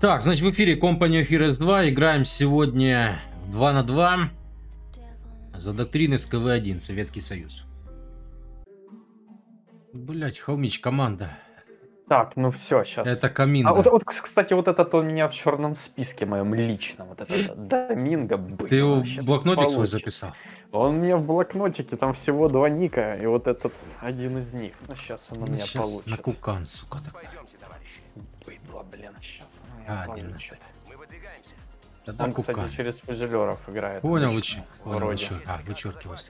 Так, значит, в эфире Company of Heroes 2. Играем сегодня 2 на 2 за доктрины СКВ-1, Советский Союз. Блять, Хомич, команда. Так, ну все, сейчас. Это Каминго. А вот, кстати, вот этот у меня в черном списке моем личном. Вот этот Доминго. Ты его в блокнотик свой записал? Он у меня в блокнотике, там всего 2 ника, и вот этот один из них. Ну, сейчас он у меня сейчас получит. на кукан, сука, такая. Быдло, блин, сейчас он у меня Один. получит. Тогда Он, кукан. кстати, через фузелеров играет. Понял, обычно, вроде. вычеркивайся.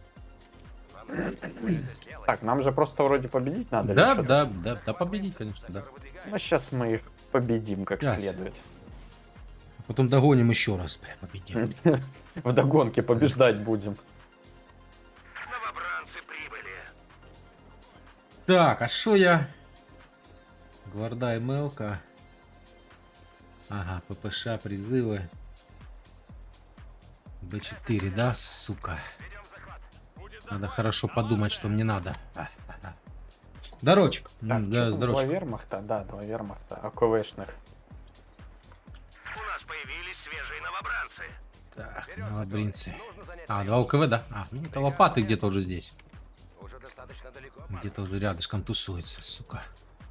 Так, нам же просто вроде победить надо. Да, или что-то? да, победить, конечно, да. Ну, сейчас мы их победим как Сейчас. следует. Потом догоним еще раз, бля, победим. В догонке побеждать будем. Новобранцы прибыли. Так, а шо я? Гварда и Мелка. Ага, ППШ, призывы. Б4, да, сука? Надо хорошо подумать, что мне надо. Дорочек. Так, Да, что там, 2 здорочек. вермахта? Да, 2 вермахта. АКВшных. У нас появились свежие новобранцы. Так, новобринцы. А, 2 УКВ, да? А, ну это лопаты где-то уже здесь. Уже достаточно далеко. Где-то уже рядышком тусуется, сука.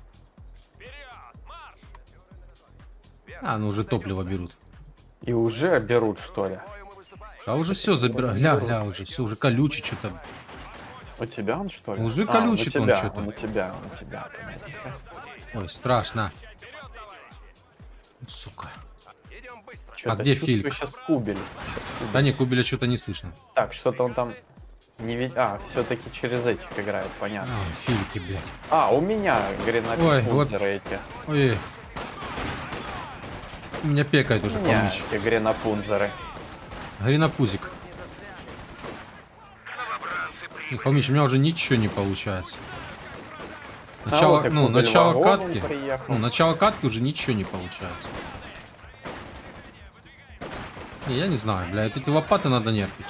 А, ну уже топливо берут. И уже берут, что ли? А уже все забирают. Гля, уже все, уже колючий что-то. У тебя он, что ли? Уже колючий он что-то. у тебя. Ой, страшно. Сука. Идем быстро. Чё-то где чувствую, Фильк? сейчас Кубель. Да не, Кубеля что-то не слышно. Так, что-то он там не видит. А, все-таки через этих играет, понятно. А, Фильки, блядь. А, у меня Ой, гренапунзеры эти. Ой. У меня пекает уже У меня помощь. эти гренапунзеры. Гринопузик. Новобранцы прибыли. Холмич, у меня уже ничего не получается. А Начало, вот и ну, Кубель начало Ворон катки. приехал. Ну, начало катки уже ничего не получается. Не, я не знаю, блядь, эти лопаты надо нерпить.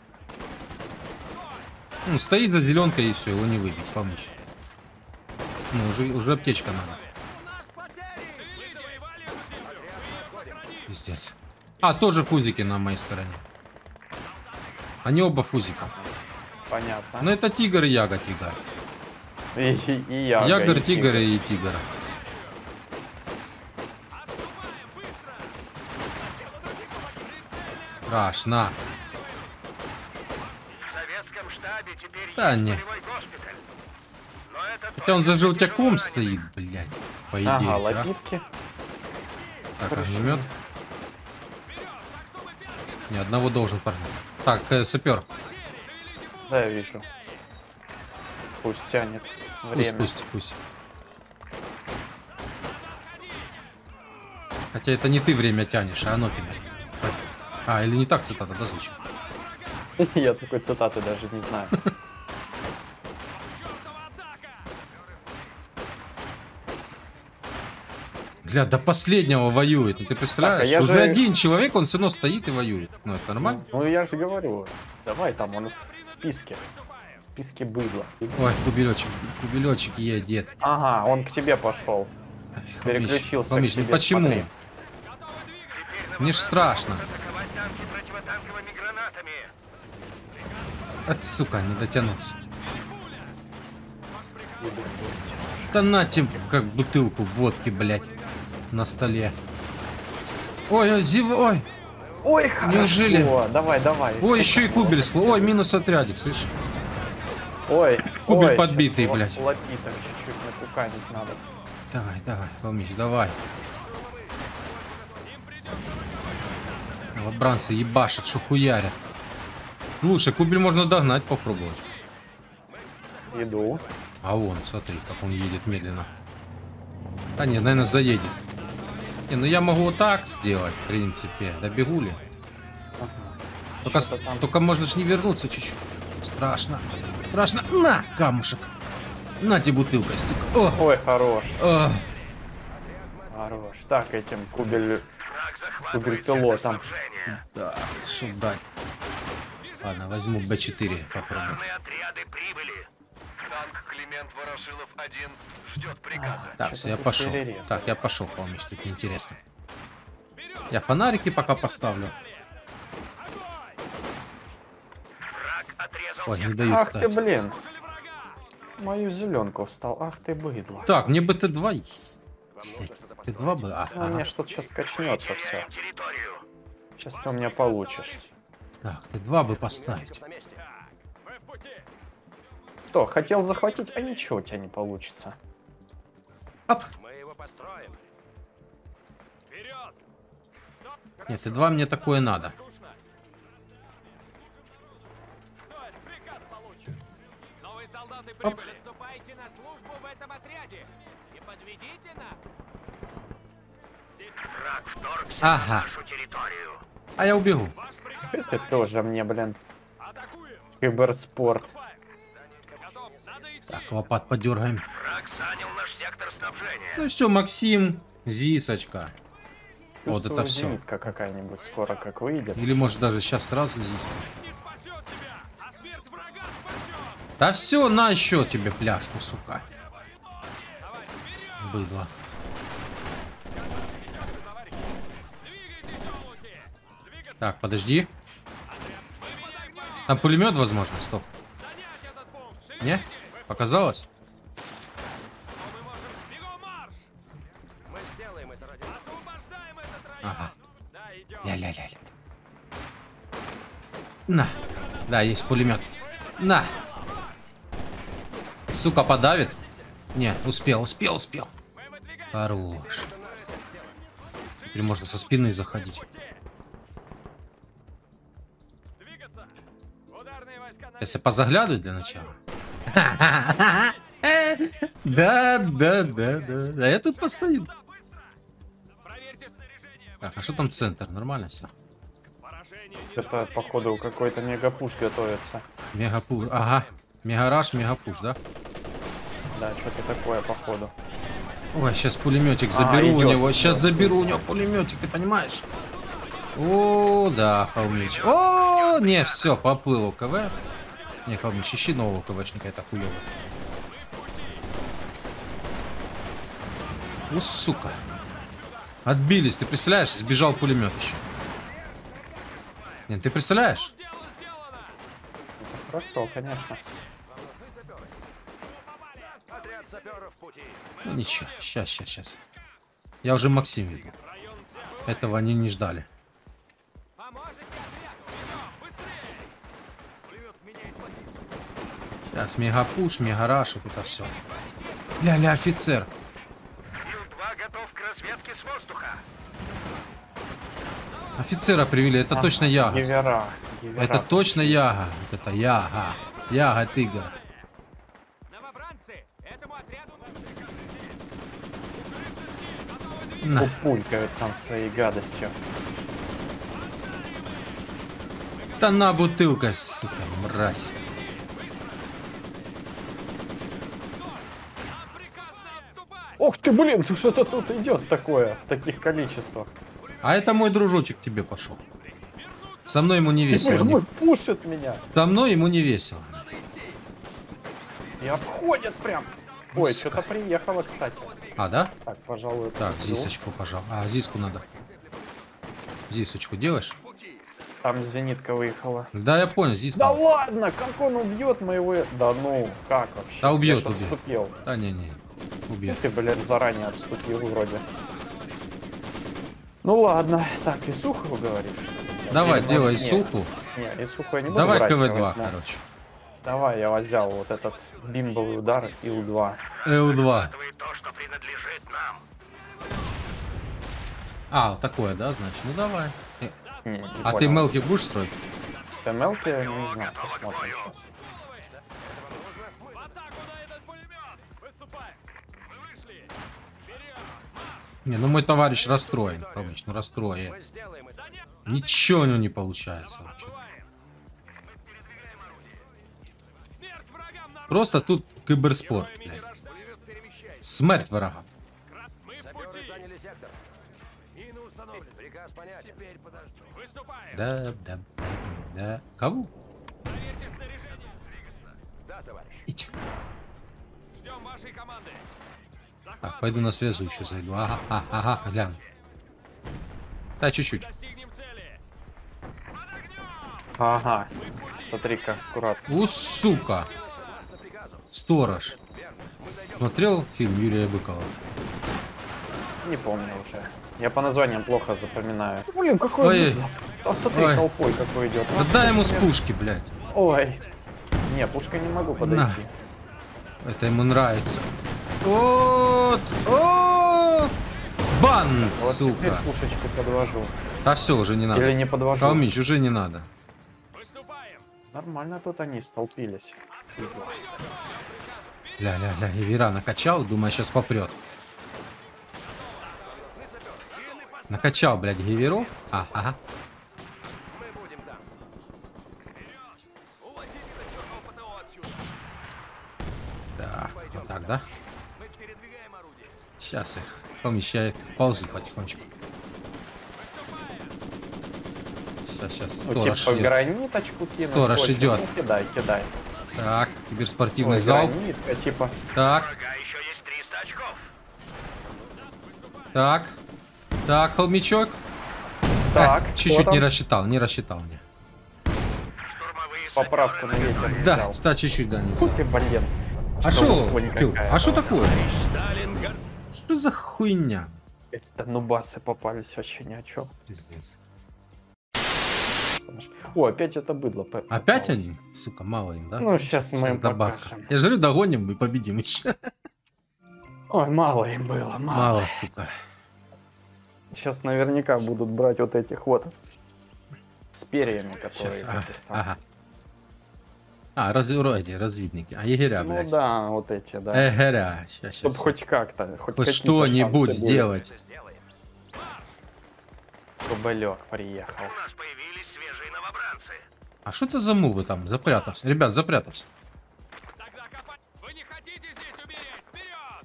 Ну, стоит за зеленкой и все, его не выбить, помочь. Ну, уже аптечка надо. Пиздец. А, тоже фузики на моей стороне. Они оба фузика. Понятно. Но это тигр и яга тигр. И я. Ягор, тигр и тигр. Страшно. В советском штабе теперь Да есть не. полевой госпиталь. Но это Хотя он за желтяком стоит, блядь. По идее. Ага, да? лапитки. Так, огнемет. Ни одного должен парня. Так, сапер. Да, я вижу. Пусть тянет время. Пусть. Хотя это не ты время тянешь, а оно тебя. А, или не так цитата, да, звучит? Я такой цитаты даже не знаю. Бля, до последнего воюет. Ну ты представляешь? Так, а я Уже же- один человек, он все равно стоит и воюет. Ну это нормально? Ну я же говорю, давай там он в списке. В списке быдла. Ой, кубелечек едет. Ага, он к тебе пошел. Переключился Хомич, к ну тебе, почему? смотри. Мне ж страшно. атаковать танки противотанковыми гранатами. От сука, не дотянуться. Иду в гости. Да нате, как бутылку водки, блядь, на столе. Ой, ой. Ой, хорошо. Неужели? Давай. Ой, еще и кубель. Ой, минус отрядик, слышишь? Ой, Кубель ой, подбитый, щас блядь. Лапиток чуть-чуть напуканить надо. Давай, Хомич, давай. Новобранцы ебашат, что хуярят. Слушай, кубель можно догнать, попробовать. Иду. А вон, смотри, как он едет медленно. Да нет, наверное, заедет. Не, ну я могу вот так сделать, в принципе. Добегу ли? Только, Что-то там. только можно ж не вернуться чуть-чуть. Страшно. На, камушек. На тебе бутылкой, сука. О, Ой, хорош. о. Хорош. Так, этим кубель... Враг захватывает пилотом. сектор снабжения. Да, что брать? Ладно, возьму Б4, попробую. Ударные отряды прибыли. Танк Климент Ворошилов-1 ждет приказа. Так, Что-то все, я тут пошел. перерез. Так, я пошел, помнишь, тут неинтересно. Я фонарики пока поставлю. Враг отрезал Ой, не сектор. дают Ах ты, ставить. блин. Мою зеленку встал. Ах ты, быдло. Так, мне бы Т2. Т2 бы. Ну, у меня что-то сейчас качнется все. Теряем территорию. Сейчас ты у меня получишь. Так, Т2 бы поставить. Что, хотел захватить, а ничего у тебя не получится. Оп. Мы его построим. Нет, Т2 мне такое надо. Новые солдаты Оп. прибыли. Вступайте на службу в этом отряде. Не подведите нас. Враг вторгся Ага. на нашу территорию. А я убегу. Ты тоже мне, блин. Атакуем. Киберспорт. Готов. Надо идти. Так, лопат подергаем. Враг занял наш сектор снабжения. Ну все, Максим, Зисочка. Вот Чувствую, это все. зенитка какая-нибудь скоро как выйдет. Или может даже сейчас сразу Зиска. Не спасет тебя, а смерть врага спасет. Да все, на еще тебе пляшку, сука. Быдло. Так, подожди. Там пулемет, возможно, стоп. Не? Показалось? Мы можем. Бегом марш. Мы сделаем это ради... Освобождаем этот район. Ага. Да, идем. Ля-ля-ля-ля. На. Да, есть пулемет. На. Сука, подавит? Не, успел. Хорош. Теперь можно со спины заходить. Двигаться. Ударные войска на... Если позаглядывать для начала. Да. Я тут постою. Проверьте снаряжение. Так, а что там центр? Нормально все. Поражение. Это, походу, какой-то мегапуш готовится. Мегапуш. Ага. Мегараж, мегапуш, да? Да, что-то такое, походу. Ой, сейчас пулеметик заберу у идёт, него. Сейчас идёт. заберу у него пулеметик, ты понимаешь? О, да, холмич. О, не, все, поплыл КВ. Не, холмич, ищи нового КВшника, это хуёво. Ну, сука. Отбились, ты представляешь? Сбежал пулемет еще. Нет, ты представляешь? Хорошо, конечно. Отряд саперов в пути. Ну ничего, сейчас. Я уже Максим видел. Этого они не ждали. Поможете отряду. Идем, быстрее. Пулемет меняет позицию. Сейчас мегапуш, мегараш, вот это все. Ля-ля, офицер. Ил-2 готов к разведке с воздуха. Офицера привели, это точно Яга. Гивера. Это точно Яга. Вот это Яга. Яга, тигр. Новобранцы, этому отряду На. Пулькают там своей гадостью. Да на бутылка, сука, мразь. приказано отступать. Ух ты, блин, ты что-то тут идет такое в таких количествах. А это мой дружочек тебе пошел. Со мной ему не весело. Ой, пушит меня. Со мной ему не весело. И обходят прям. Ой, сука. что-то приехало, кстати. А, да? Так, пожалуй. Так, отсюда. Зисочку, пожалуйста. А, Зиску надо. Зисочку делаешь? Там зенитка выехала. Да, я понял, Зиску. Да ладно, как он убьет моего... Да ну, как вообще? Да убьет, Я ж убьет. отступил. Да, не. Убьет. Ты, блядь, заранее отступил вроде. Ну ладно. Так, Исуху говоришь? Давай, Или, делай может, суху. Не, Исуху я не буду Давай брать, я КВ-2, возьму. короче. Давай, я взял вот этот бимбовый удар Ил-2. Л2. Захватывай то, что принадлежит нам. А, вот такое, да, значит? Ну давай. Не А ты понял. мелки будешь строить? ТМЛ-ки, не знаю, посмотрим сейчас. В атаку на этот пулемет. Выступаем. Мы вышли. Вперед. Не, ну мой товарищ расстроен, Павлович, ну расстроен. Мы сделаем это. Ничего у него не получается вообще. Смерть врагам на... Просто тут киберспорт, блядь. Смерть врагам. Мы в Саперы пути. заняли сектор. Мины установлены. Приказ понять. Теперь подожди. Выступаем. Да. Кого? Проверьте снаряжение. Да, товарищ. Идь. Ждем вашей команды. Так, пойду на связующую зайду. Ага, глянь. Да, чуть-чуть. Достигнем цели. Ага. Смотри-ка, аккуратно. У, сука. Сторож. Смотрел фильм Юрия Быкова? Не помню уже. Я по названиям плохо запоминаю. Блин, какой Ой. он... А смотри, Ой. толпой какой идет. Да дай ему с пушки, блядь. Ой. Не, пушкой не могу подойти. Это ему нравится. Вот. О! Бан, Вот теперь сука. пушечку подвожу. А все, уже не Или надо. не подвожу. Калмич, уже не надо. Выступаем. Нормально тут они столпились. Ля-ля-ля, Евера накачал, думаю, сейчас попрет. Накачал, блядь, Геверу. Ага. Так, вот так, да? Сейчас их. Помнишь, я ползу потихонечку. Сейчас, Ну, сторож типа идет. граниточку кинуть. Сторож хочешь? идет. Ну, кидай, кидай. Так, киберспортивный Ой, залп. гранитка, типа. Так, Врага еще есть 300 очков. так. Так, холмичок. Так, Чуть-чуть кто не там? рассчитал, не рассчитал мне. Штурмовые Поправку на ветер не Да, взял. кстати, чуть-чуть, да, не Фу взял. ты, блин. А Что шо? вот Кю, какая-то. а что такое? Сталин Что за хуйня? Какие-то нубасы попались вообще ни о чем. Пиздец. О, опять это быдло. Опять попалось. они? Сука, мало им, да? Ну, сейчас мы им добавка. покажем. Я же говорю, догоним и победим еще. Ой, мало им было, мало. Мало, сука. Сейчас наверняка будут брать вот этих вот с перьями, которые... Сейчас, каких-то. ага. А, эти разведники. А егеря, Ну блядь. да, вот эти, да. Егеря. Сейчас, Чтобы сейчас. хоть как-то, хоть Хоть какие-то что-нибудь шансы сделать. были. Кобылек приехал. У нас появились свежие новобранцы. А что это за мувы там? Запрятался. Ребят, запрятался. Тогда копать. Вы не хотите здесь умереть? Вперед!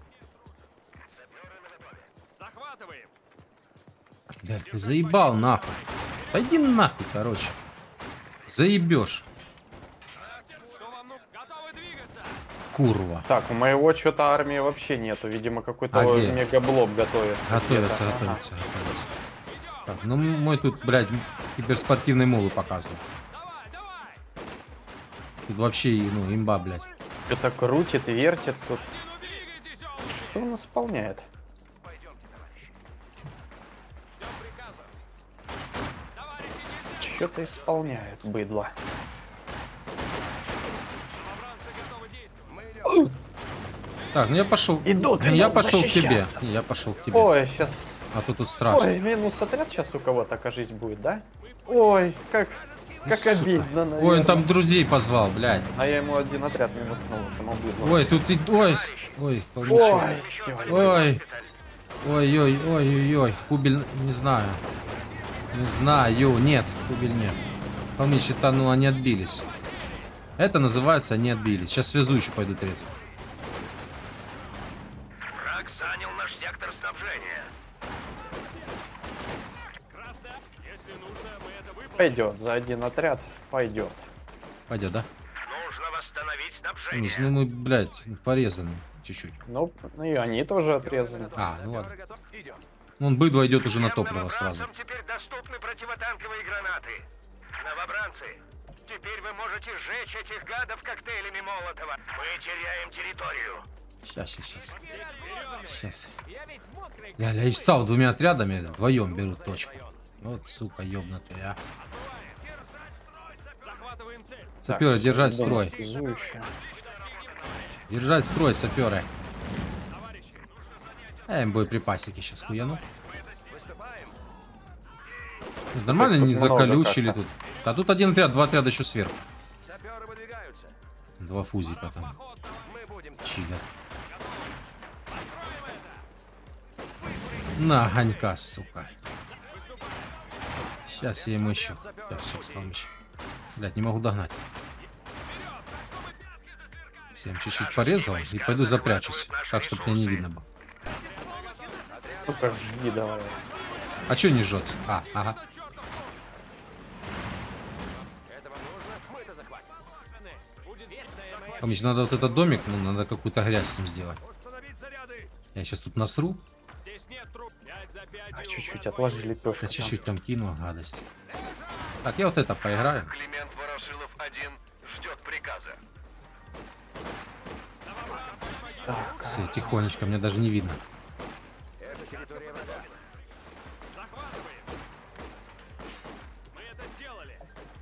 Захватываем. Блядь, ты заебал нахуй. Пойди нахуй, короче. Заебешь, Что вам нужно? Готовы двигаться? курва. Так, у моего что-то армии вообще нету. Видимо, какой-то А где? мегаблок готовится. Готовится, где-то. готовится, готовится. Так, ну мой тут, блядь, киберспортивные мулы показывает. Давай, давай! Тут вообще, ну, имба, блядь. Что-то крутит и вертит тут. Ну двигайтесь, олухи! Что он исполняет? Ждем приказов. Товарищи, Что-то исполняет, быдло. новобранцы готовы действовать. Так, ну я пошел. Идут, Не, я идут пошел к тебе. защищаться. Не, я пошел к тебе. Ой, сейчас. А то тут страшно. Ой, минус отряд сейчас у кого-то, кажись, будет, да? Ой, как Сука. обидно, наверное. Ой, он там друзей позвал, блядь. А я ему один отряд минуснул, этому быдлу. Ой, тут и... Ой, ой, холмичок. Ой, все. Ой. Ой-ой-ой-ой-ой. Кубель, не знаю. Не знаю. Нет, кубель нет. Холмич, это, ну, они отбились. Это называется они отбились. Сейчас связующий пойдут резать. Враг занял наш сектор снабжения. Красно. Если нужно, мы это выполним. Пойдет, за один отряд пойдет. Пойдет, да? Нужно восстановить снабжение. Миш, ну мы, блядь, порезаны чуть-чуть. Ну, и они тоже отрезаны. А, ну ладно. Готов? Идем. Вон быдло идет уже на Всем топливо сразу. новобранцам теперь доступны противотанковые гранаты. Новобранцы, теперь вы можете сжечь этих гадов коктейлями Молотова. Мы теряем территорию. Сейчас. Сейчас. Я весь мокрый. Я и встал двумя отрядами, вдвоем берут точку. Вот, сука, ёбнутая, а. Захватываем цель. Саперы, держать строй. Связующие. Держать строй, саперы. Им боеприпасики сейчас хуяну. Нормально Тут не много заколючили как-то. тут. А тут один отряд, два отряда еще сверху. Саперы выдвигаются. Два фузика там. Мы будем... Чилят. На, огонька, сука. Сейчас я ему еще. Сейчас, помощь. Блять, не могу догнать. Всем чуть-чуть порезал и пойду запрячусь. Так, чтобы меня не видно было. Ну как, жги давай. А чё не жжется? А, ага. Это вам нужно? Мы это захватим. Будет верная моя. Помнишь, надо вот этот домик, ну, надо какую-то грязь с ним сделать. Установить заряды. Я сейчас тут насру. Здесь нет труп. 5 за 5 А чуть-чуть отложили лепешку. Я чуть-чуть там кинул гадость. Так, я вот это поиграю. Климент Ворошилов-1 ждет приказа. Так, Все, тихонечко, мне даже не видно. Это территория врага. Захватываем. Мы это сделали.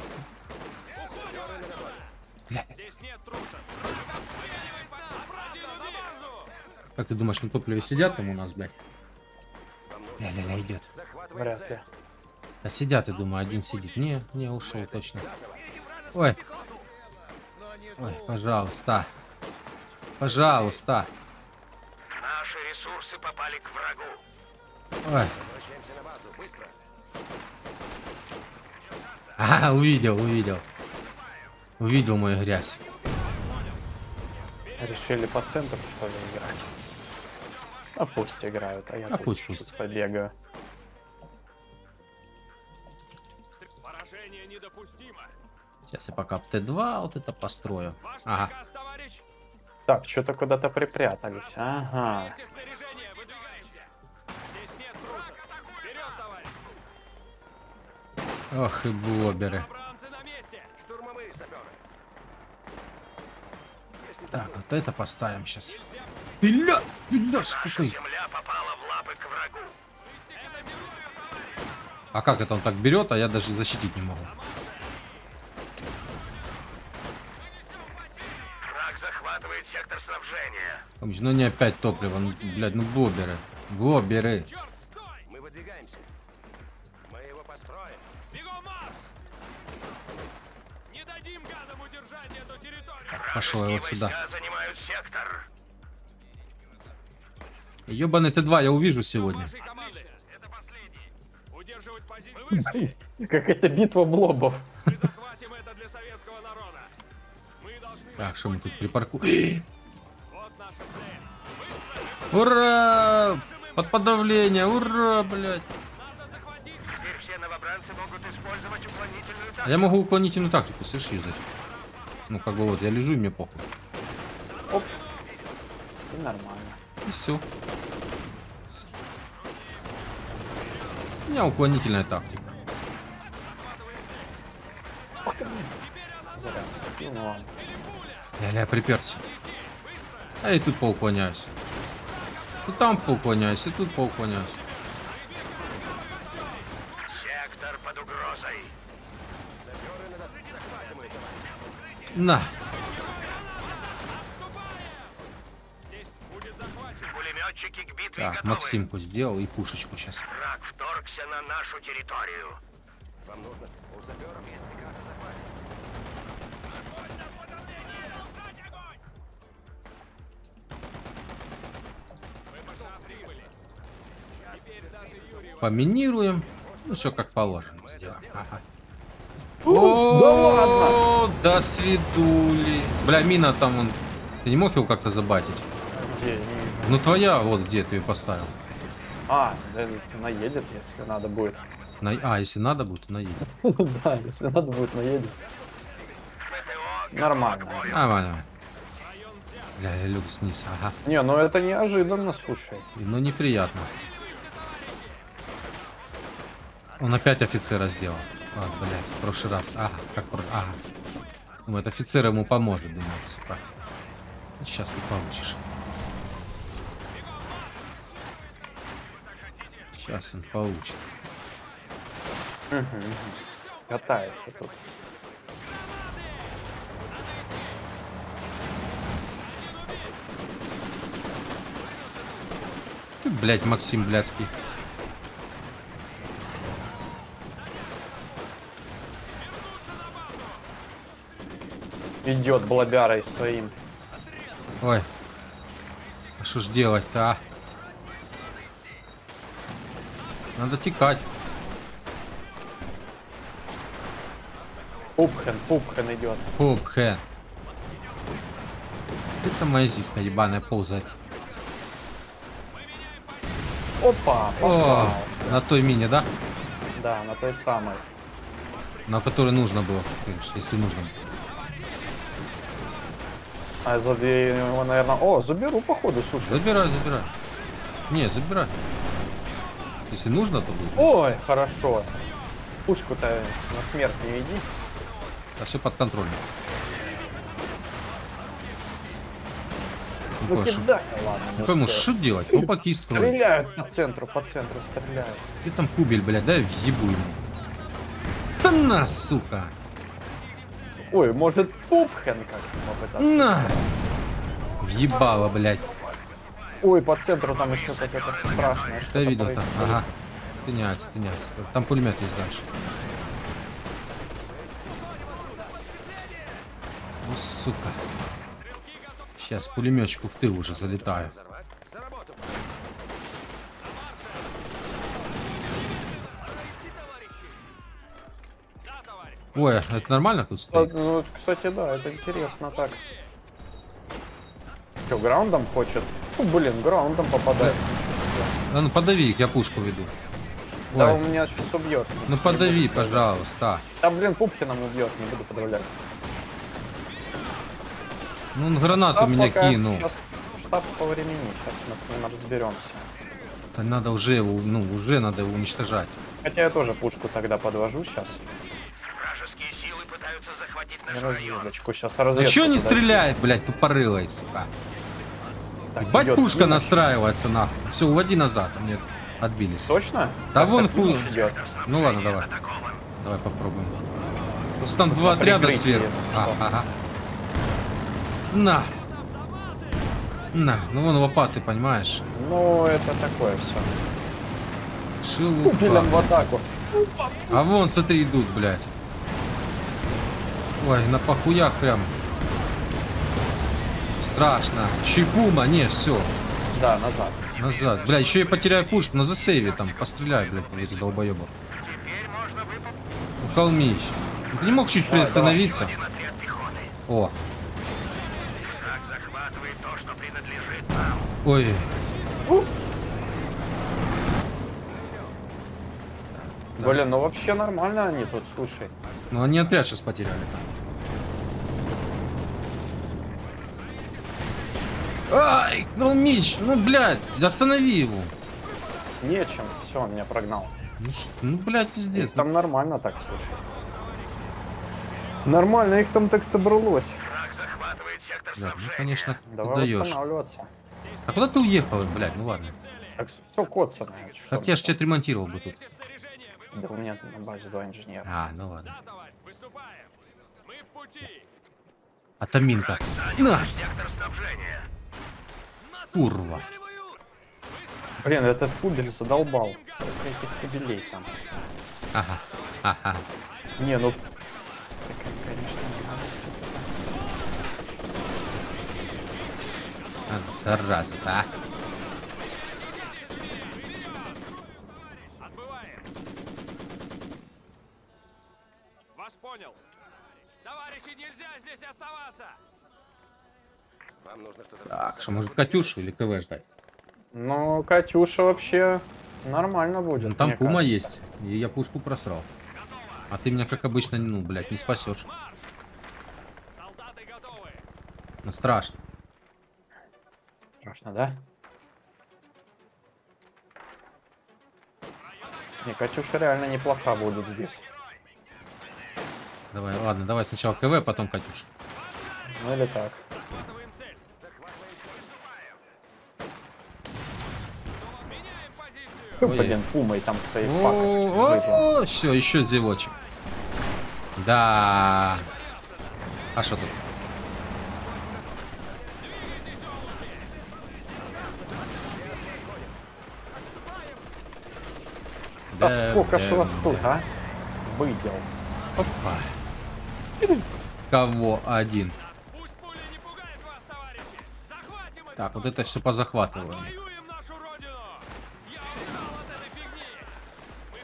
Бля. Здесь нет трусов. Обстреливай обратно на базу. Как ты думаешь, на топливе сидят там у нас, блядь? Ля-ля-ля, идет. Захватываем вряд цель. ли. Да сидят, я думаю, один сидит. Не, ушел точно. Ой. Ой, пожалуйста. Пожалуйста. Наши ресурсы попали к врагу. Ой. Возвращаемся на базу. Быстро. Ага, увидел. Увидел мою грязь. Решили по центру, что ли, играть? А пусть играют, а я А тут пусть, чуть-чуть пусть. побегаю. Поражение недопустимо. Сейчас я пока Т2 вот это построю. Ваш Ага. приказ, товарищ. Так, что-то куда-то припрятались. Ага. Берите снаряжение, выдвигаемся. Здесь нет трусов. Вперед, товарищ. Ох и боберы. Новобранцы на месте. Штурмовые саперы. Если Так, вот это поставим сейчас. Бля, наша сколько их. земля попала в лапы к врагу. А как это он так берет, а я даже защитить не могу? Враг захватывает сектор снабжения. Ну не опять топливо, ну, блядь, ну боберы. Боберы. Черт, стой! Мы выдвигаемся. Мы его построим. Бегом марш! Не дадим гадам удержать эту территорию. Пошел я вот Вражеские сюда. войска занимают сектор. Ебаный Т2 я увижу сегодня. Вашей команды. Это последний. Удерживать позицию. Мы вышли. Какая-то битва блобов. Мы захватим это для советского народа. Мы должны... Так, что мы тут припаркуем? Вот наша цель. Ура! Под подавление, ура, блядь. Надо захватить. Теперь все новобранцы могут использовать уклонительную А тактику. я могу уклонительную тактику, слышишь, юзать? Ну, как бы вот, я лежу и мне похуй. И нормально. И все. У меня уклонительная тактика. Зря. Ну ладно. Я приперся. А я и тут поуклоняюсь. И там поуклоняюсь, и тут поуклоняюсь. Сектор под угрозой. На. Здесь будет захвачен. Пулеметчики к битве Так, готовы. Максимку сделал и пушечку сейчас. Враг вторгся на нашу территорию. Вам нужно? У саперов есть приказ атаковать. Поминируем. Ну, все как положено сделаем. Ага. Да ладно! О, до свидули. Бля, мина там, он... Ты не мог его как-то забатить? Где? Не вижу. Ну, твоя, вот где ты ее поставил. А, да, наедет, если надо будет. А, если надо будет, то наедет. Да, если надо будет, наедет. ФТО Нормально. Нормально. Бля, люк снизу, ага. Не, ну это неожиданно, слушай. Ну, неприятно. Он опять офицера сделал. А, блядь, в прошлый раз. Ага, как ага. Ну, это офицер ему поможет, думаю, сука. Сейчас ты получишь. Сейчас он получит. Катается тут. Ты, блядь, Максим блядский. Идет блобярой своим. Ой. А что ж делать-то, а? Надо текать. Пупхен идет. Пупхен. Это моя зиска ебаная ползает. Опа, О, попал. на той мине, да? Да, на той самой. На которой нужно было, если нужно. А я его, наверное... О, заберу, походу, слушай. Забирай. Не, забирай. Если нужно, то будет. Ой, хорошо. Пушку-то на смерть не веди. А все под контролем. Ну кидай, ладно. Не пойму, что делать? Опаки строить. Стреляют по центру стреляют. И там кубель, блядь, дай въебу ему. Да на, сука! Ой, может Пупхен как-то попытаться. На! Въебало, блядь. Ой, по центру там еще какое-то страшное. Да что-то видел там. происходит. Ага. Тыняется. Там пулемет есть дальше. Ну, сука. Сейчас пулеметчику в тыл уже залетаю. Ой, это нормально тут стоит? Ну, кстати, да, это интересно так. Что, граундом хочет? Ну, блин, граундом попадает. Да ну подави их, я пушку веду. Да Ой, он меня сейчас убьет. ну подави, пожалуйста. Да, блин, Пупкиным убьет, не буду подавлять. Ну он гранату меня кинул. Сейчас штаб по времени, сейчас мы с ним разберемся. Да надо уже его, ну уже надо его уничтожать. Хотя я тоже пушку тогда подвожу сейчас. Вражеские силы пытаются захватить наш район. Разведочку сейчас А разведку. чё не туда. стреляет, блядь, тупорылый, сука? Так, Бать идет пушка Димыч. настраивается нахуй. Все, уводи назад, мне отбились. Точно? Да Так, вон так Димыч хуй. идет. Ну ладно, давай. Давай попробуем. Просто там два на отряда прикрытии, сверху. что? Ага. На. На. Ну вон лопаты, понимаешь? Ну, это такое все. Шелупа. Пилим в атаку. А вон, смотри, идут, блядь. Ой, на похуях прям. Страшно. Щепума, не, все. Да, назад. Назад. Бля, еще я потеряю пушку, на засейве там. Постреляй, блядь, в эти долбоебы. Теперь можно выполнить Ну, холмищ. Ты не мог чуть приостановиться? один отряд пехоты. О, Так захватывает то, что принадлежит нам. ой. Блин, ну вообще нормально они тут, слушай. Ну они отряд сейчас потеряли. Ай, холмищ, ну, блядь, останови его. Нечем, все, он меня прогнал. Ну, блядь, пиздец. Там нормально так, слушай. Нормально, их там так собралось. Враг захватывает сектор Да, ну, снабжения. конечно, Давай даешь. восстанавливаться. А куда ты уехал, блядь, ну ладно. Так все коцано. Так я ж тебя отремонтировал бы тут. Да у меня на базе 2 инженера. А, ну ладно. Товарищ, выступаем. Мы в пути. Атаминка. На, Сектор снабжения. курва. Блин, этот кубель задолбал. Сколько этих кубелей там. Ага, ага. Не, ну... Так, конечно, не надо всё это. Зараза, а. Отбываем. Вас понял. Товарищи, нельзя здесь оставаться. Вам нужно что-то Так, что, может, Катюшу или КВ ждать? Ну, Катюша вообще нормально будет. Ну, там мне пума кажется. есть, и я пушку просрал. А ты меня, как обычно, ну, блядь, не спасешь. Солдаты готовы. Ну, страшно. Страшно, да? Не, Катюша реально неплоха будет здесь. Давай, ладно, давай сначала КВ, потом Катюша. Ну или так. Захватываем цель. Меняем позицию. Ой. Блин, пумой там свои пакости выпал. О, все, еще зевочек. Да. А что тут? Да сколько ж вас да. тут, а? Выдел. Опа. Кого один? Пусть пули не пугают вас, товарищи. Захватим это. Так, вот это все позахватываем. Воюем нашу родину. Я устал от этой фигни. Мы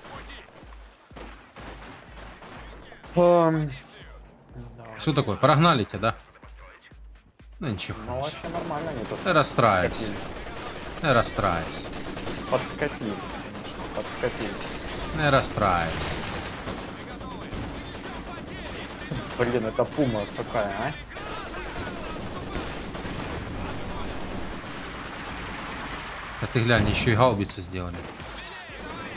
в пути. Что такое? Прогнали тебя, да? Ну ничего. Ну вообще нормально они тут Я расстраиваюсь. подкатились. Я расстраиваюсь. Подскатились, конечно, подскатились. Я расстраиваюсь. Блин, это пума какая, а? А ты глянь, еще и гаубицы сделали.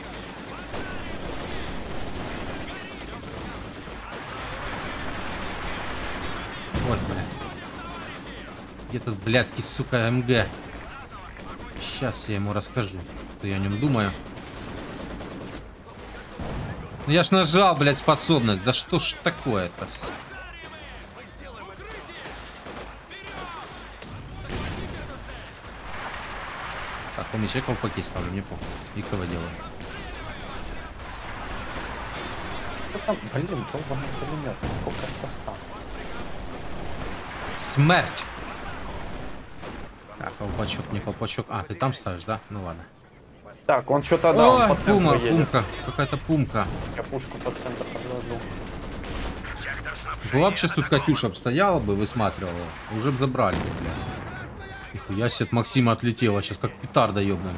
Ой, бля. Где тут блядский, сука, МГ? Сейчас я ему расскажу, что я о нем думаю. Ну я ж нажал, блядь, способность. Да что ж такое-то? Так, помнишь, я колпаки ставлю, мне похуй. И кого делаю. Что там, блин, долбаный пулемет, сколько это стало? Смерть! Так, колпачок, не колпачок. А, ты там ставишь, да? Ну ладно. Так, он что-то, да, он Ой, по центру пума, едет. пумка. Какая-то пумка. Я пушку по центру подложил. Была бы сейчас тут Катюша обстояла бы, высматривала. Уже бы забрали, бля. Нихуя себе от Максима отлетела. Сейчас как петарда ёбнули.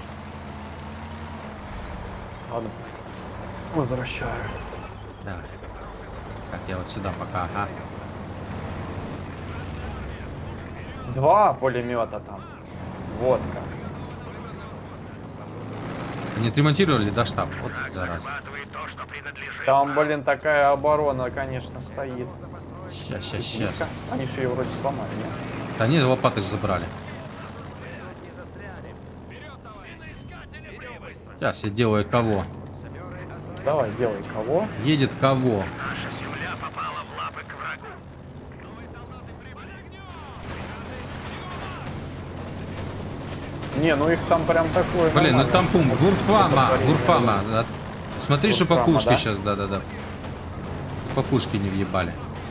Ладно. Возвращаю. Давай. Так, я вот сюда пока, ага. 2 пулемета там. Вот как. Не отремонтировали, да, штаб? Вот зараза. Захватывай то, что принадлежит. Там, блин, такая оборона, конечно, стоит. Сейчас. Они же ее вроде сломали, нет? Да нет, лопаты же забрали. Сейчас я делаю кого. Давай, делай кого? Едет кого. Наша земля попала в лапы к врагу. Не, ну их там прям такое. Блин, ну нормально. там пум. Гурфама. Гурфама, Да. Смотри, что по Гурфама, пушке да? сейчас, да. По пушке не въебали.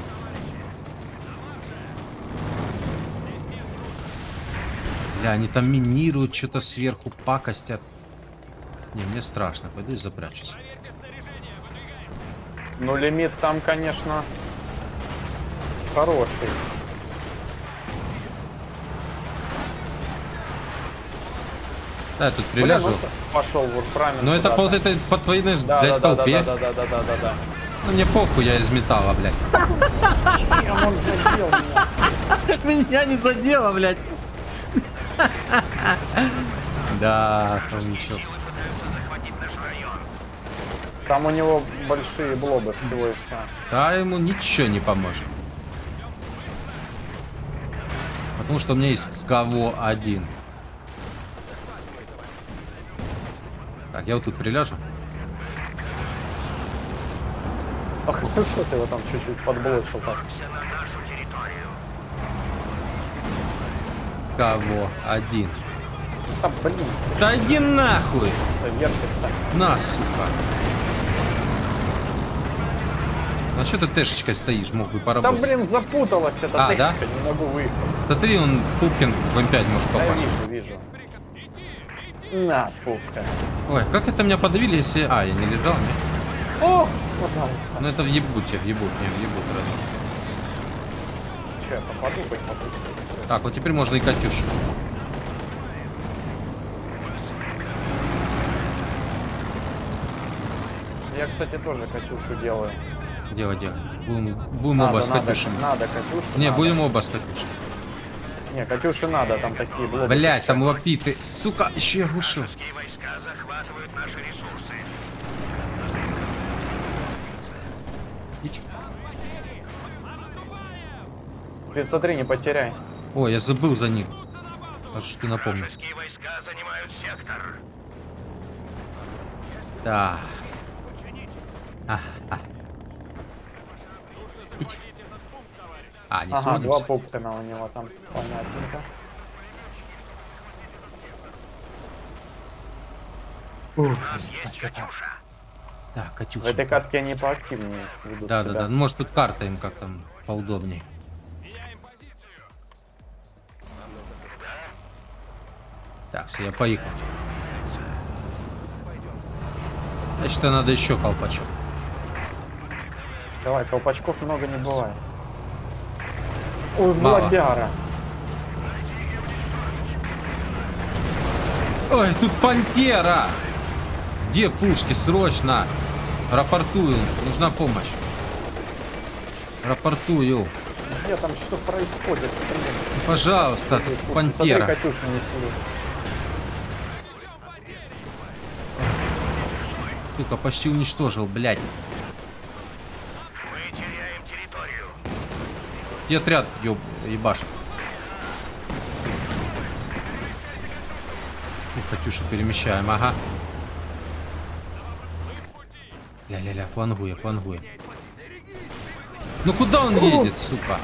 Бля, они там минируют, что-то сверху пакостят. Не, мне страшно. Пойду и запрячусь. Ну, лимит там, конечно, хороший. Да, я тут Блин, приляжу. ну, пошел в Урфрамен. Но это по вот этой, по твоей, блядь, толпе. Да. Ну мне похуй, я из металла, блядь. Чем он задел меня? Меня не задело, блядь. Да, там ничего. Захватить наш район. Там у него большие блобы всего и все. Да, ему ничего не поможет. Потому что у меня есть кого один. Так, я вот тут приляжу. Ах, ну что ты его там чуть-чуть подблочил так? Все на нашу территорию. Кого один. Да, блин, Да иди нахуй! вертится. На, сука. А что ты тэшечкой стоишь? Мог бы Да, поработать. блин, запуталась эта А, да? текстка, не могу выехать. Смотри, он Пупкин в М5 может Да, я попасть. вижу. На, пупка. Ой, как это меня подавили, если... А, я не лежал, не? О, пожалуйста. Ну это въебут, не въебут сразу. Че, я попаду хоть попаду? Так, вот теперь можно и Катюшу. Я, кстати, тоже Катюшу делаю. Делай. Будем оба с Катюшами. Надо Катюшу. Не, надо. будем оба с Катюшей. Не, Катюши надо, там такие блоки. Блять, там лапиты. Сука, еще я глушил. Вражеские войска захватывают наши ресурсы. Идь. Ты смотри, не потеряй. Ой, я забыл за них. Аж ты напомнил. Вражеские войска занимают сектор. Да. Идь. А, не Ага, сводимся. 2 пупкана у него там, понятненько. У нас есть Катюша. Да, В Катюша. этой катке они поактивнее ведут Да. себя. Ну, может, тут карта им как там поудобнее. Так, все, я поехал. Я считаю, надо еще колпачок. Давай, колпачков много не бывает. Ой, Мало. бладяра. Ой, тут пантера! Где пушки? Срочно! Рапортую, нужна помощь. Рапортую. Где там что происходит? Блин. Пожалуйста, Смотри, пантера. Катюшу несли. Сука, почти уничтожил, блядь. Мы теряем территорию. И отряд ебашит. Ну, Катюшу перемещаем, ага. Ля-ля-ля, флангуя, флангуя. Ну куда он едет, сука?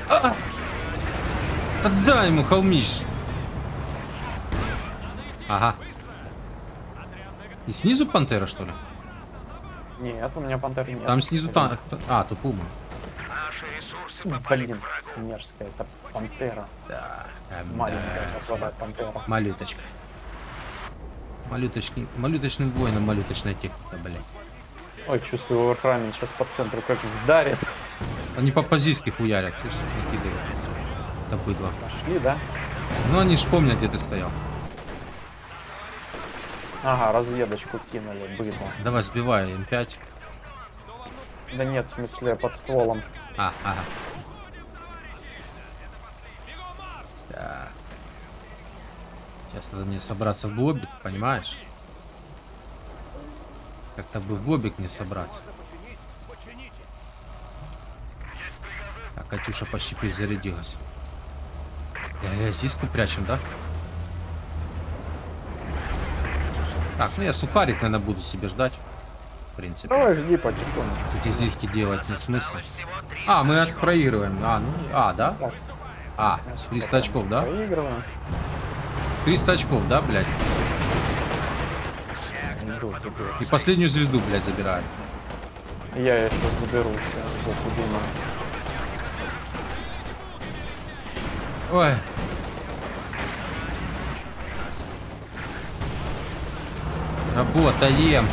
Отдай ему, холмиш. Ага. И снизу пантера, что ли? Нет, у меня пантер нет. Там снизу танк. А, то пума. Наши ресурсы попали Блин, к врагу. мерзкая, это пантера. Да, Маленькая золотая пантера. малюточка. Малюточным воином малюточная техника, блядь. Ой, чувствую, Вархаммер сейчас по центру как вдарит. Они по позиции хуярят, слышишь, накидывают. Это быдло. Пошли, да? Ну они ж помнят, где ты стоял. Ага, разведочку кинули, быдло. Давай, сбивай, М5. Да нет, в смысле, под стволом. А, ага. Так. Сейчас надо мне собраться в блобик, понимаешь? Как-то бы в блобик не собраться. Так, Катюша почти перезарядилась. Зиску прячем, да? Так, ну я сухарик, наверное, буду себе ждать. В принципе. Давай, жди потихонечку. Эти зиски делать нет смысла. А, мы проигрываем. А, ну, да? Так, А, 300 очков, да? проигрываем. 300 очков, да, блядь? Иду тебе. И последнюю звезду, блядь, забирают. Я сейчас заберу все сбоку, думаю. Ой. Работаем.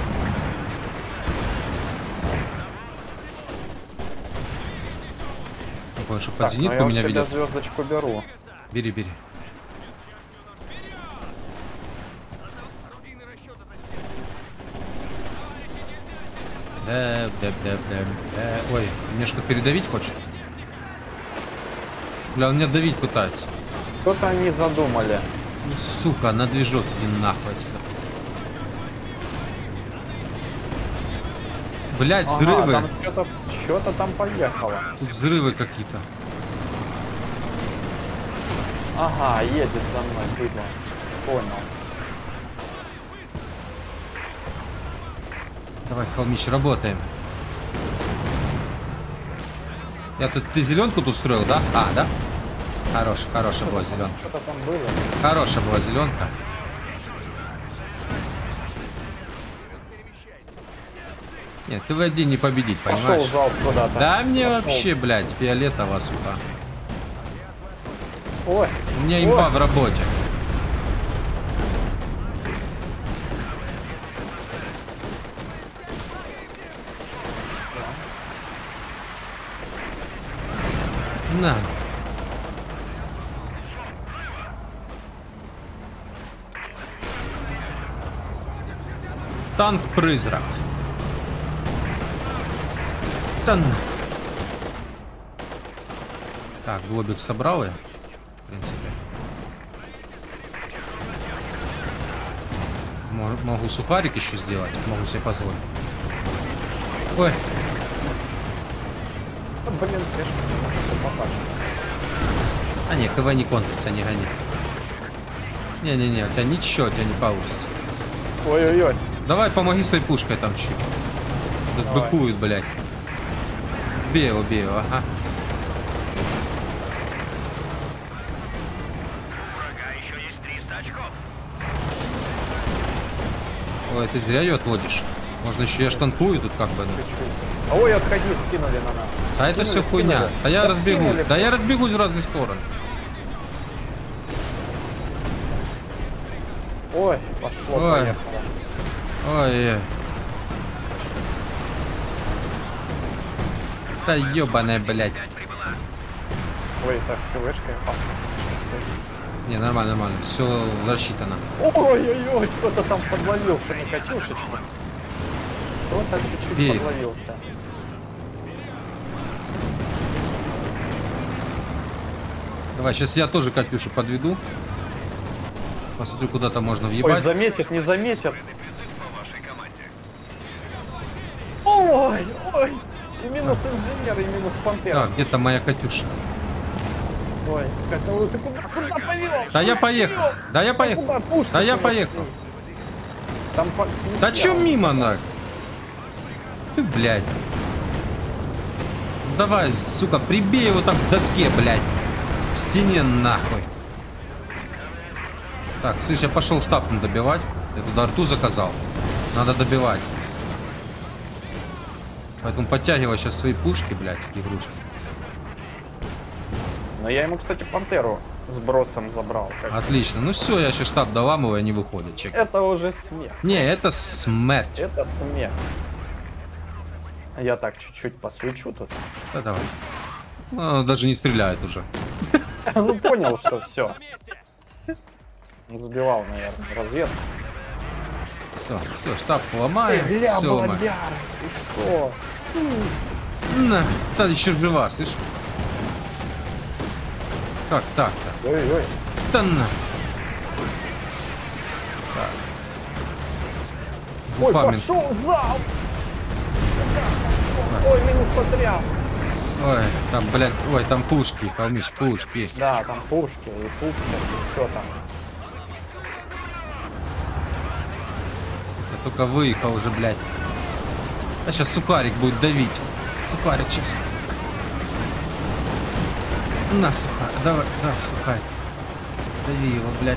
Ой, что под Так, ну зенитку я меня у тебя ведет. звездочку беру. Бери, бери. Да. Ой, мне что, передавить хочет? Бля, он меня давить пытается. Что-то они задумали. Ну, сука, на движок иди нахуй отсюда. Блять, взрывы. Ага, там что-то там поехало. Тут взрывы какие-то. Ага, едет за мной, быдло. Понял. Давай, холмич, работаем. Ты зеленку тут устроил, да? А, да? Хорошая была зеленка. Что-то там было. Хорошая была зеленка. Нет, ты в один не победить, Пошел понимаешь? залп куда-то. Да мне Пошел. вообще, блядь, фиолетово, сука. Ой, У меня имба в работе. На. Танк-призрак. Тан. Так, глобик собрал я, в принципе. Могу сухарик еще сделать, могу себе позволить. Ой, да, блин, ты ж всё попасть. а не, КВ не контрится, не гони. Не-не-не, у тебя ничего, у тебя не получится. Ой-ой-ой. Давай помоги своей пушкой там чуть. Тут Давай. быкуют, блядь. Бей его, ага. У врага еще есть 300 очков. Ой, ты зря ее отводишь. Можно еще я штанкую тут как бы. Ну. А ой, отходи, скинули на нас. А это все хуйня. скинули. Да я Да разбегусь. скинули. Да я разбегусь в разные стороны. Ой, пошло, Ой. поехало. Ой. Да ебаная, блядь. Ой, так, КВшка опасно. Не, нормально. Все рассчитано. Ой-ой-ой, кто-то там подловился на Катюшечку. Кто-то чуть-чуть Бей. подловился. Давай, сейчас я тоже Катюшу подведу. Посмотрю, куда-то можно Ой, въебать. заметит, не заметит. Призыв по вашей команде. Ой, ой. И минус инженер, и минус пантера. Так, где-то моя Катюша. Ой, ты куда повел? Да я поехал. Да я поехал. Куда пушку? Да я свою поехал. открыл? Там по... Да чё мимо нах? Ты, блядь. Давай, сука, прибей его там к доске, блядь. К стене нахуй. Так, слышь, я пошел штабом добивать. Я туда арту заказал. Надо добивать. Поэтому подтягивай сейчас свои пушки, блядь, игрушки. Но я ему, кстати, пантеру с бросом забрал. Как... Отлично. Ну все, я сейчас штаб доламываю, они выходят. Чек. Это уже смех. Не, это смерть. Это смех. Я так чуть-чуть посвечу тут. Да давай. Ну, даже не стреляет уже. Ну понял, что все. Забивал, наверное, разведку. Все, штаб ломаем. Бля, Все ломаем. молодяр, ты что? На, да еще жива, слышь? Как так-то? Ой-ой. Да на. Ой, Буфамин. пошел зал! Ой, минус отряд. Ой, там, блядь, ой, там пушки, Калмыч, пушки. Да, там пушки и пушки, и все там. Я только выехал уже, блядь. А сейчас сухарик будет давить. Сухарик сейчас. На, сухарик, давай, да, сухарик. Дави его, блядь.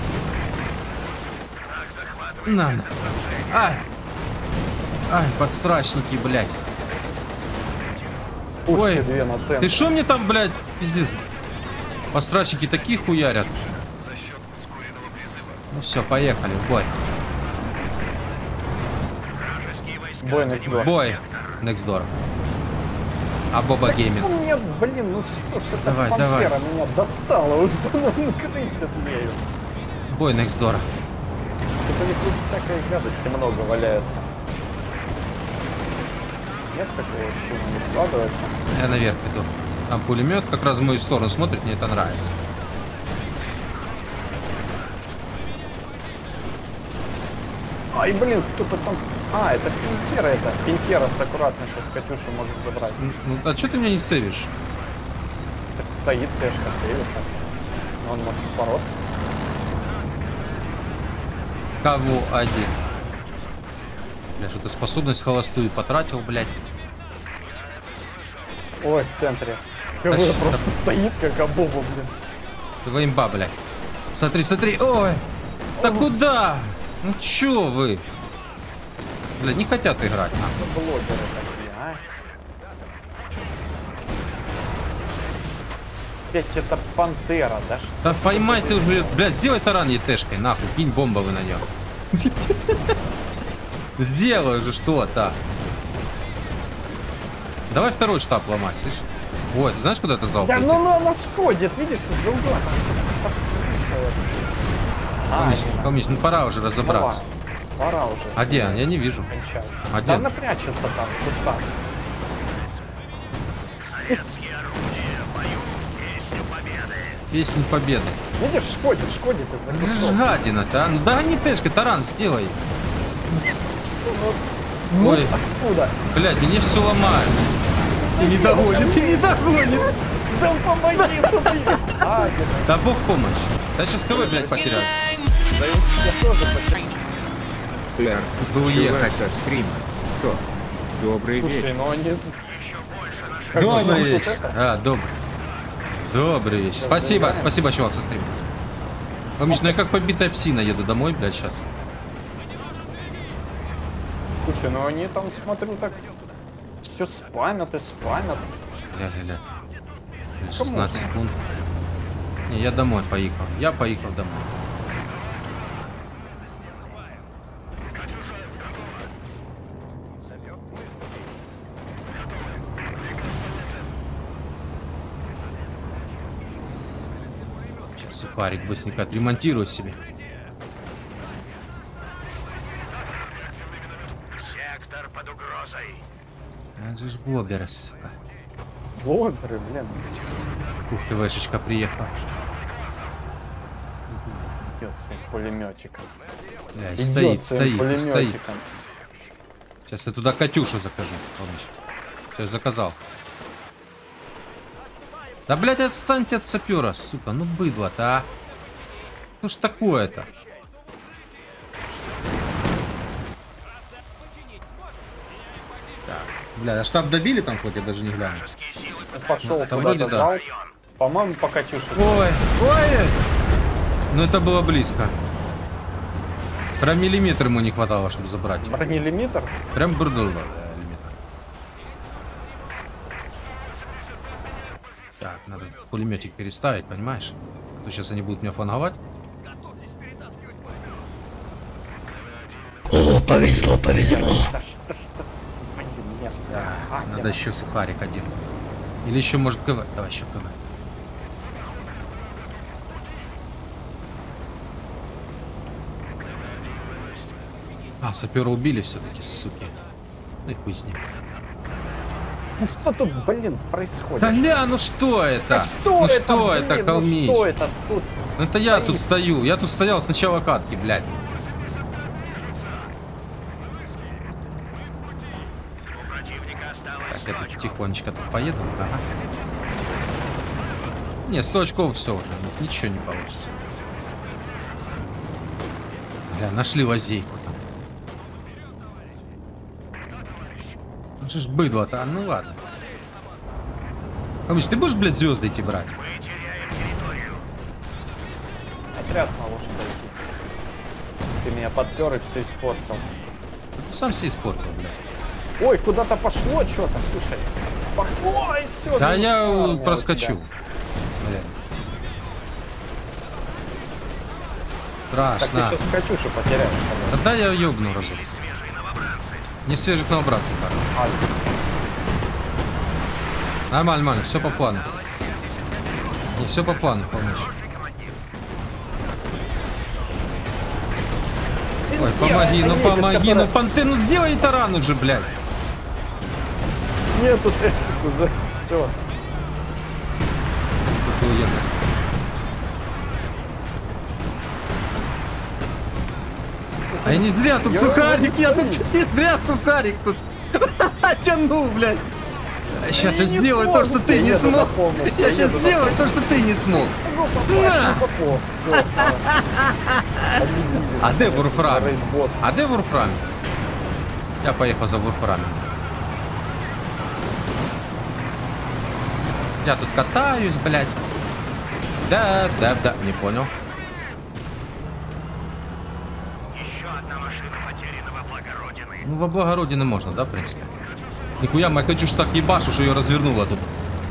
На. Ай! Ай, подстрачники, блядь. Пушки Ой, две на центр. ты шо мне там, блядь, пиздец? Подстрачники такие хуярят. Ну все, поехали, в бой. Бой на тебя. Бой, Next Door. А Боба Гейминг. Ну нет, блин, ну что ж это Давай, пантера давай. меня достала, уже крысят ею. Бой, Next Door. Это ведь тут всякой гадости много валяется. Нет такого ощущения, не складывается. Я наверх иду. Там пулемет как раз в мою сторону смотрит, мне это нравится. Ай, блин, кто-то там... А, это Пентера это. Пентера с аккуратно сейчас Катюшу может забрать. Ну, а что ты меня не сейвишь? Так стоит, конечно, сейвит. Он может бороться. Кого один? Бля, что-то способность холостую потратил, блядь. Ой, в центре. Да КВ что- просто стоит, как обоба, блин. Ты имба, блядь. Смотри, смотри. Ой. Да куда? Ну чё вы? Блядь, не хотят играть. А. Блогеры такие, а? Опять это Пантера, да что? Да поймай ты уже. Блядь, сделай таран ЕТшкой, нахуй. Кинь бомбовый на него. Сделай же что-то. Давай второй штаб ломать, слышишь? Ой, ты знаешь, куда это зал Да полетит? ну она сходит, видишь, из-за угла. Калмыч, ну пора уже разобраться. Пора уже. А где? Я не вижу. Кончать. А где? Да она прячется там, в кустах. Песня победы. Видишь, шкодит из-за Это же кустов. гадина-то, а? Ну да не тэшкой, таран сделай. Ну, Ой. откуда? Блядь, мне все ломают. И не догонит, и не догонит. Да помоги, смотри. А, где-то. Да бог в помощь. Да сейчас КВ, блядь, потеряю. Да я тоже потерял. Ляр, Бы уехать. со стрима. 100. Добрый Слушай, вечер. ну они... Добрый вот вечер. это? А, добрый. Добрый вечер. Спасибо, заиграем. спасибо, чувак, со стрима. Помнишь, ну я как побитая псина еду домой, блядь, сейчас. Слушай, ну они там, смотрю, так все спамят и спамят. Ля-ля-ля. 16 секунд. Не, я домой поехал. Я поехал домой. Сейчас сухарик быстренько отремонтирую себе. Сектор под угрозой. Это же ж блогеры, сука. Блогеры, блин. Ух ты, вешечка приехала. Идет своим пулеметиком. Бля, и Идет стоит, своим стоит, стоит. пулеметиком. Сейчас я туда Катюшу закажу, помнишь? Сейчас заказал. Да, блядь, отстаньте от сапера, сука. Ну, быдло-то, а. Ну ж такое-то. Так, бля, а штаб добили там хоть, я даже не гляну. Пошел Там вроде куда-то да. зал. По-моему, по Катюше. Ой, ой! Ну это было близко. Прям миллиметр ему не хватало, чтобы забрать. Бронелимитр? Прям бурдул. Так, надо пулеметик переставить, понимаешь? А то сейчас они будут меня фланговать. О, повезло, повезло. Надо еще сухарик один. Или еще может КВ. Давай еще КВ. А, сапера убили все-таки, суки. Ну и хуй с ним. Ну что тут, блин, происходит? Да ля, ну что это? Да что ну это, что блин, это, Калмич? Ну что это тут? Ну это я стоит? тут стою. Я тут стоял с начала катки, блядь. Так, я тут тихонечко тут поеду. Ага. Не, 100 очков все уже. Ничего не получится. Бля, нашли лазейку там. Ну что ж быдло-то, ну ладно. Калмич, ты будешь, блядь, звезды идти брать? Отряд поможет дойти. Ты меня подпер и все испортил. Ты сам себе испортил, блядь. Ой, куда-то пошло что-то, слушай. Пошло и все. Да я проскочу. Блядь. Так ты Страшно. сейчас Катюшу потеряешь. Да я ёбну разок. Не свежих новобранцев, пора. Нормально, все по плану. Не, все по плану, помощь. Ой, помоги, ну помоги, ну понты, ну сделай таран уже, блядь. Нету Тесику, да, все. Тут уеду. А я не зря тут сухарик, я тут не зря сухарик тут тянул, блядь. Сейчас я сделаю то, что ты не смог. Я сейчас сделаю то, что ты не смог. На! А где Вурфрам? А где Вурфрам? Я поехал за Вурфрамом. Я тут катаюсь, блядь. Да, не понял. Еще одна машина потерянного блага Родины. Ну, во благо Родины можно, да, в принципе? Нихуя, я хочу ж так ебашу, что ее развернула тут.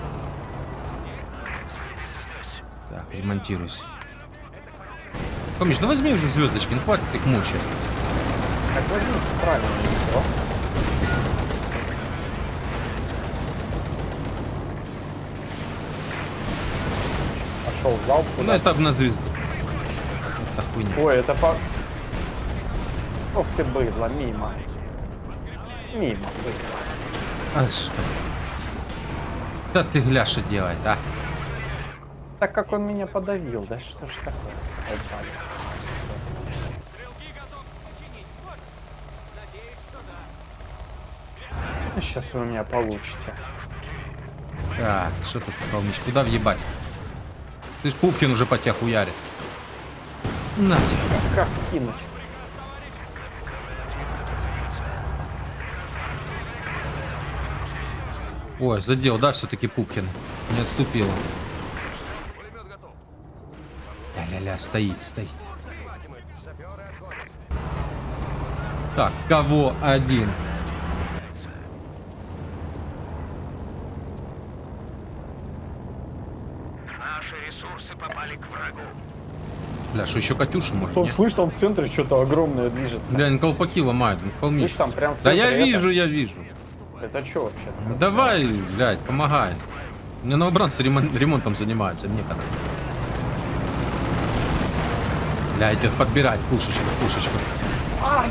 Так, ремонтируйся. Помнишь, ну возьми уже звездочки, ну хватит их мучать. Так возьмите, правильно, все. Пошел в зал. Ну, это на звезду. Это хуйня. Ой, это по... Ох ты быдло, мимо. Мимо быдло. А что? Да ты гля, что делать, а? Так как он меня подавил, да что ж такое? Сейчас вы у меня получите. Так, что тут, Калмич, куда въебать? Ты ж Пупкин уже по тебя хуярит. На тебе. Как кинуть? Ой, задел, да, все-таки Пупкин. Не отступила. Ля-ля-ля, стоит. Так, кого один? Наши ресурсы попали к врагу. Бля, что еще Катюшу может, Он нет? слышит, там в центре что-то огромное движется. Бля, они колпаки ломают, ну, Калмич. Видишь, там прям в Да центре я это- вижу. Это что вообще? такое? Давай, блядь, помогай. У меня новобранцы ремонтом занимаются, мне когда. Бля, идет подбирать пушечку. А!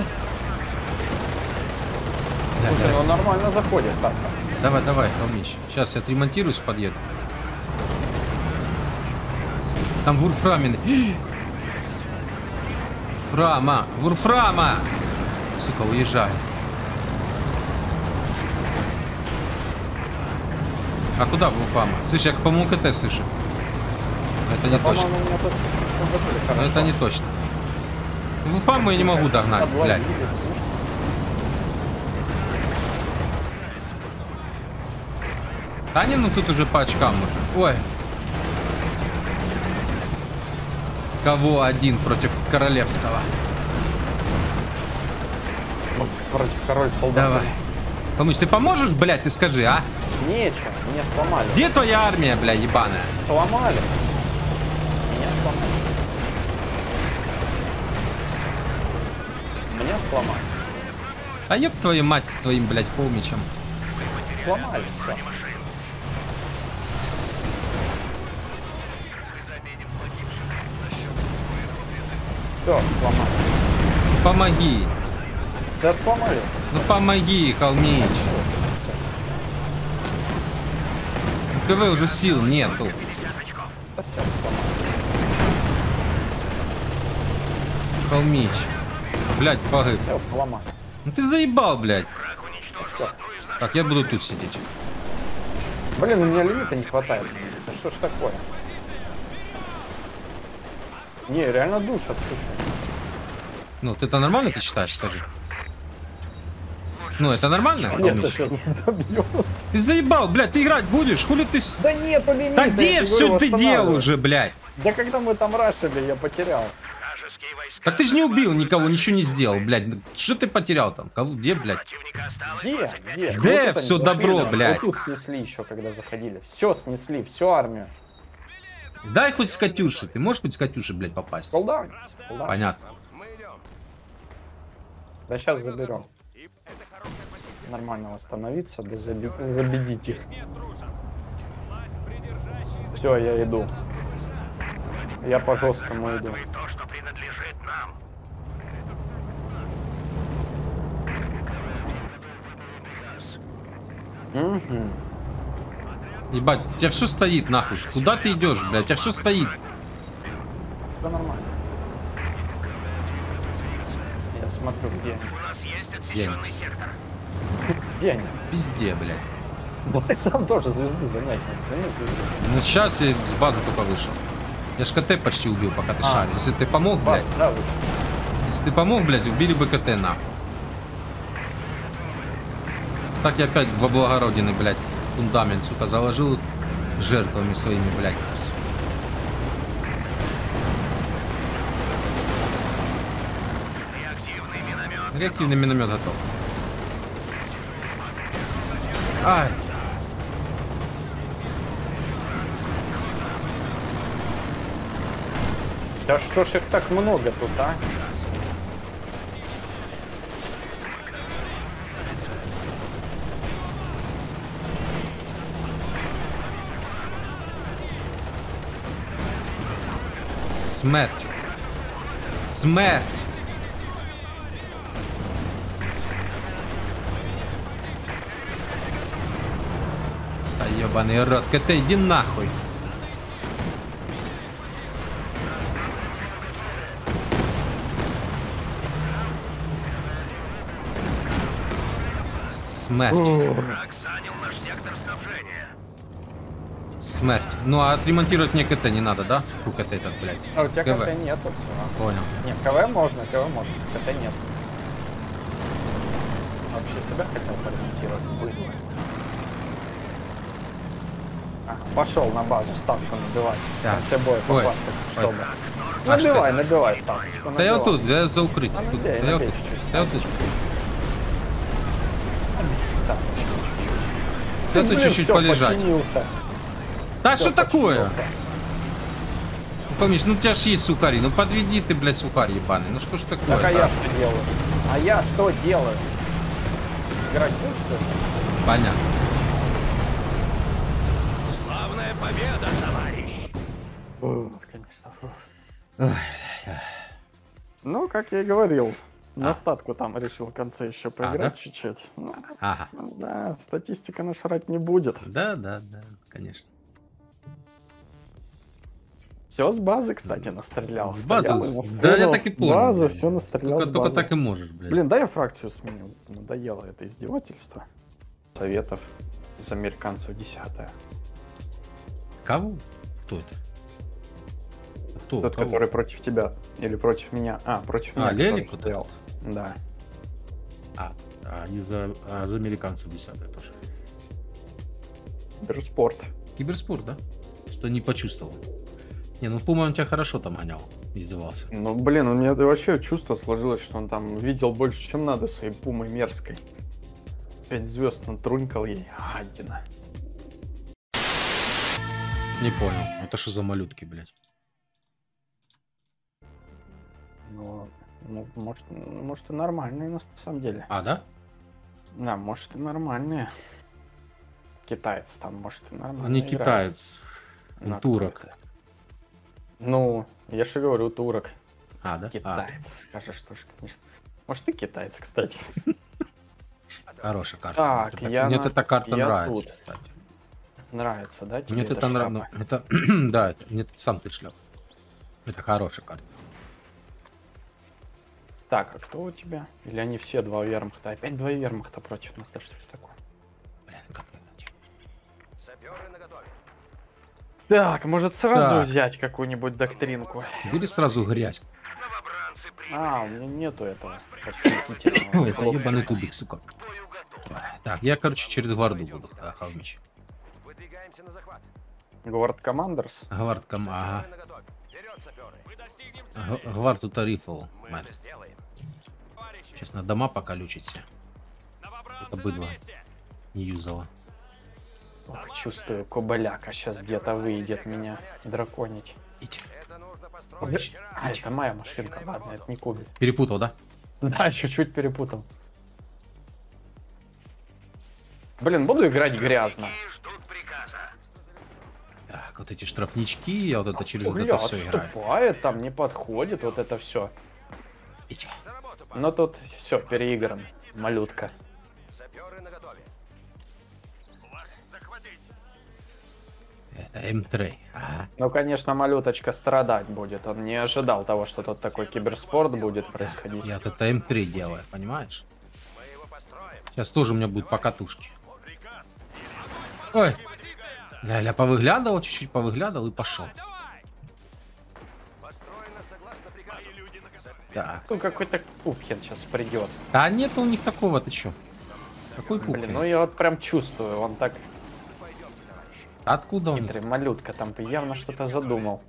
Бля, Слушай, бля, он нормально заходит так. Давай, Калмич. Сейчас я отремонтируюсь, подъеду. Там Вурфрамен. Вурфрама! Сука, уезжай. А куда в Уфама? Слышь, я, по-моему, КТ слышу. Это не точно. По-моему, у меня тут были Но хорошо. это не точно. В Уфаму я не могу догнать, блядь. Подловили, слушай. Да не, ну тут уже по очкам уже. Ой. Кого один против Королевского? Против король солдат. Давай. Помыш, ты поможешь, блядь, ты скажи, а? Нечего, меня сломали. Где твоя армия, бля, ебаная? Сломали. Меня сломали. Меня сломали. А еб твою мать с твоим, блядь, полмичем. Сломали, все. Все, сломали. Помоги. Да сломали. Ну помоги, Калмич. В КВ уже сил нету. Да все, сломали. Калмич. Блядь, погиб. Все, сломали. Ну ты заебал, блядь. Все. Так, я буду тут сидеть. Блин, у меня лимита не хватает. Да что ж такое? Не, реально душат, слушай. Ну, это нормально, ты считаешь, скажи? Ну, это нормально, Нет, Калмич? ты сейчас добьешь. Ты заебал, блядь, ты играть будешь? Хули ты... Да нету лимита. Да я где тебе все говорю, ты делал восстанавливай. уже, блядь? Да когда мы там рашили, я потерял. Вражеские войска. Так ты же не убил никого, ничего не сделал, блядь. Что ты потерял там? Кого, где, блядь? Противника осталось Где? 25 Где? очков. Да, Вот это всё они добро, зашли, блядь. Вот тут снесли еще, когда заходили. Все снесли, всю армию. Дай хоть с Катюши. Ты можешь хоть с Катюши, блядь, попасть? Солдат. Понятно. Да сейчас заберем. Нормально восстановиться, да забедить их. Все, я иду. Я по жесткому иду. Захватывай то, что принадлежит нам. Угу. Ебать, у тебя все стоит, нахуй. Куда ты идешь, блядь? У тебя все стоит. Все нормально. Я смотрю, где они. У нас есть отсеченный сектор. Где они? Пизде, блядь. Вот ты сам тоже звезду занять. Займи звезду. Ну сейчас я с базы только вышел. Я ж КТ почти убил, пока ты шарил. Если ты помог, блядь. Да, вы. Если ты помог, блядь, убили бы КТ, нахуй. Так я опять во благородины, блядь, фундамент, сука, заложил жертвами своими, блядь. Реактивный миномет. Реактивный миномет готов. Ай. Да что ж их так много тут, а? Смерть. Смерть. Да ебаный рот, КТ, иди нахуй. Смерть. Враг занял наш сектор снабжения. Смерть. Ну а отремонтировать мне КТ не надо, да? У КТ этот, блядь. А у тебя КВ. КТ нету все. Понял. Нет, КВ можно, КТ нет. Вообще себя хотел поремонтировать. Блин. Пошел на базу ставку набивать. Так. В конце боя Ой. попасть, Ой. чтобы. А что Набивай, это? набивай ставочку. Да я вот набивай. тут, я за укрытие. А, Тут, набей, да я вот набей тут. чуть-чуть Да я вот тут. Ставочку. Да тут чуть-чуть всё, полежать. починился. Да Всё, что такое? починился. Ну, помнишь, ну у тебя ж есть сухари. Ну подведи ты, блядь, сухарь ебаный. Ну что ж такое? Так, а я что делаю? А я что делаю? Играть будешь, что ли? Понятно. Славная победа, товарищ! Конечно. Ну, как я и говорил, на статку там решил в конце еще поиграть да? чуть-чуть. Ну, Ага. да, статистика нашрать не будет. Да, конечно. Все с базы, кстати, настрелял. С базы? Стоял и Да, настрелял я так и с понял. базы, блядь. все настрелял с Только базы. так и можешь, блядь. Блин, да я фракцию сменил. Надоело это издевательство. Советов. из американцев 10-я. Кого? Кто это? Кто? Тот, Кого? который против тебя. Или против меня. Против меня. Лелик который вот стоял. этот? Да. Они за американцев 10-я тоже. Киберспорт. Киберспорт, да? Что не почувствовал. Не, ну Пума он тебя хорошо там гонял. Издевался. Ну, блин, у меня вообще чувство сложилось, что он там видел больше, чем надо своей Пумой мерзкой. 5 звезд натрунькал ей. Гадина. Не понял. Это что за малютки, блядь? Ну, может и нормальные на самом деле. Да? Да, может и нормальные. Китаец там, может и нормальные. Он не играют. китаец. Он На турок. какой-то. Ну, я же говорю, турок. Да? Китаец, скажешь, что ж, конечно. Может и китаец, кстати. Хорошая карта. Так, Мне эта карта я нравится, тут. кстати. Нравится, да? Тебе Мне эта это нравится. шляпа? Это, да, это, мне это сам ты шляп. Это хорошая карта. Так, а кто у тебя? Или они все два вермахта? Опять два вермахта против нас, да что ж такое? Блин, как это? Саперы наготове. Так, может сразу Так. взять какую-нибудь доктринку? Бери сразу грязь. Новобранцы У меня нету этого подсветительного. Ой, это ебаный тубик, сука. бою готовы. Так, я, короче, через гварду буду холмич. Выдвигаемся на захват. Гвард Командерс? Гвард кам... Саперы Ага. наготове. Вперед, саперы. Мы достигнем цели, Гвард тут рифл. Мы это сделаем. товарищи. Сейчас на дома поколючить все. Новобранцы Это на быдло. месте. Не юзала. Ох, чувствую, кобыляка сейчас где-то выйдет меня драконить. Идь. Это нужно построить. Это моя машинка, ладно, это не кубик. Перепутал, да? Да, чуть-чуть перепутал. Блин, буду играть грязно. И ждут приказа. Так, вот эти штрафнички, я вот это через вот Бля, это все играю. отступает, там не подходит вот это все. Идь. За работу, пан. Но тут все переиграно. Малютка. Саперы наготове. Захватить. Это М3. Ага. Ну, конечно, малюточка страдать будет. Он не ожидал того, что тут такой киберспорт будет происходить. Я вот это М3 делаю, понимаешь? Мы его построим. Сейчас тоже у меня будут покатушки. Ой. Ля-ля, повыглядывал, чуть-чуть повыглядывал и пошел. Давай. Построено согласно приказу. Люди наготове. Так. Ну, какой-то Пупхен сейчас придет. А нет у них такого, ты чё? Какой Блин, пухлин? ну я вот прям чувствую, он так... Пойдемте, товарищи. Откуда он? Хитрый малютка там явно что-то задумал.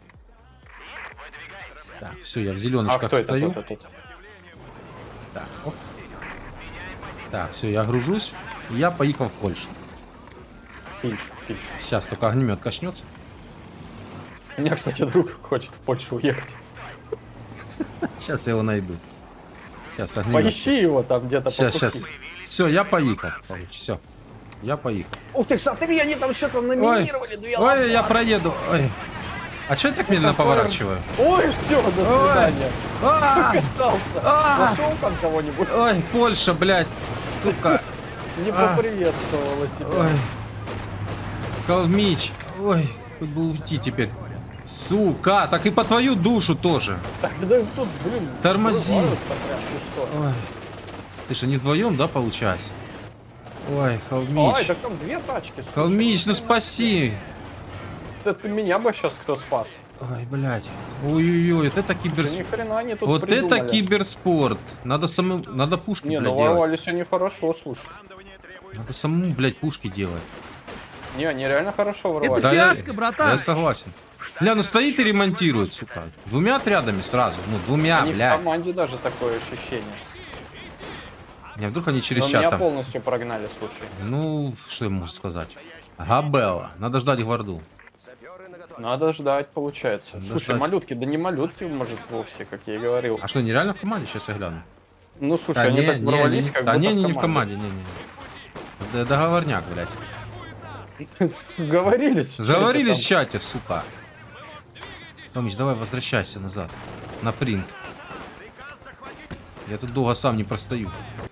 Так, все, я в А зеленочках кто это стою. тут? Так, оп. Так, все, я гружусь. И я поехал в Польшу. Пищу. Сейчас только огнемет коснется. У меня, кстати, друг хочет в Польшу уехать. Сейчас я его найду. Сейчас огнемет. Поищи его там где-то по Сейчас, пути. сейчас. Все, я поехал. Все. Я поехал. Ух ты, смотри, они там что-то номинировали. Две Ой, я лампы. проеду. Ой. А что я так медленно поворачиваю? Ой, все, до свидания. А! Катался. А! Нашел там кого-нибудь? Ой, Польша, блядь. Сука. Не поприветствовала тебя. Ой. Калмич. Ой, хоть бы уйти теперь. Сука, так и по твою душу тоже. Так, да тут, блин, Тормози. врываются прям, ты что? Ой. Ты что, не вдвоем, да, получается? Ой, Ой, Халмич. так там две тачки. слушай. Халмич, ну спаси. Это меня бы сейчас кто спас. Ой, блядь. Ой-ой-ой, вот это Слушай, ни киберспорт. хрена они тут Вот придумали. это киберспорт. Надо самому, надо пушки, Не, блядь, ну делать. ворвались они хорошо, слушай. Надо самому, блядь, пушки делать. Не, они реально хорошо ворвались. Да, я согласен. Бля, ну стоит и ремонтирует, сука. Двумя отрядами сразу. Ну, двумя, Они в бля. команде даже такое ощущение. Не, вдруг они через Но чат меня там. полностью прогнали, слушай. Ну, что я могу сказать? Габелла. Надо ждать гварду. Саперы наготове. Надо ждать, получается. Надо Слушай, ждать. малютки, да не малютки, может, вовсе, как я и говорил. А что, нереально в команде? Сейчас я гляну. Ну, слушай, Да они не, так не, ворвались, не, как да будто не в команде, не. Это договорняк, блядь. Сговорились. Заговорились в чате, сука. Томич, давай возвращайся назад. На принт. Я тут долго сам не простою.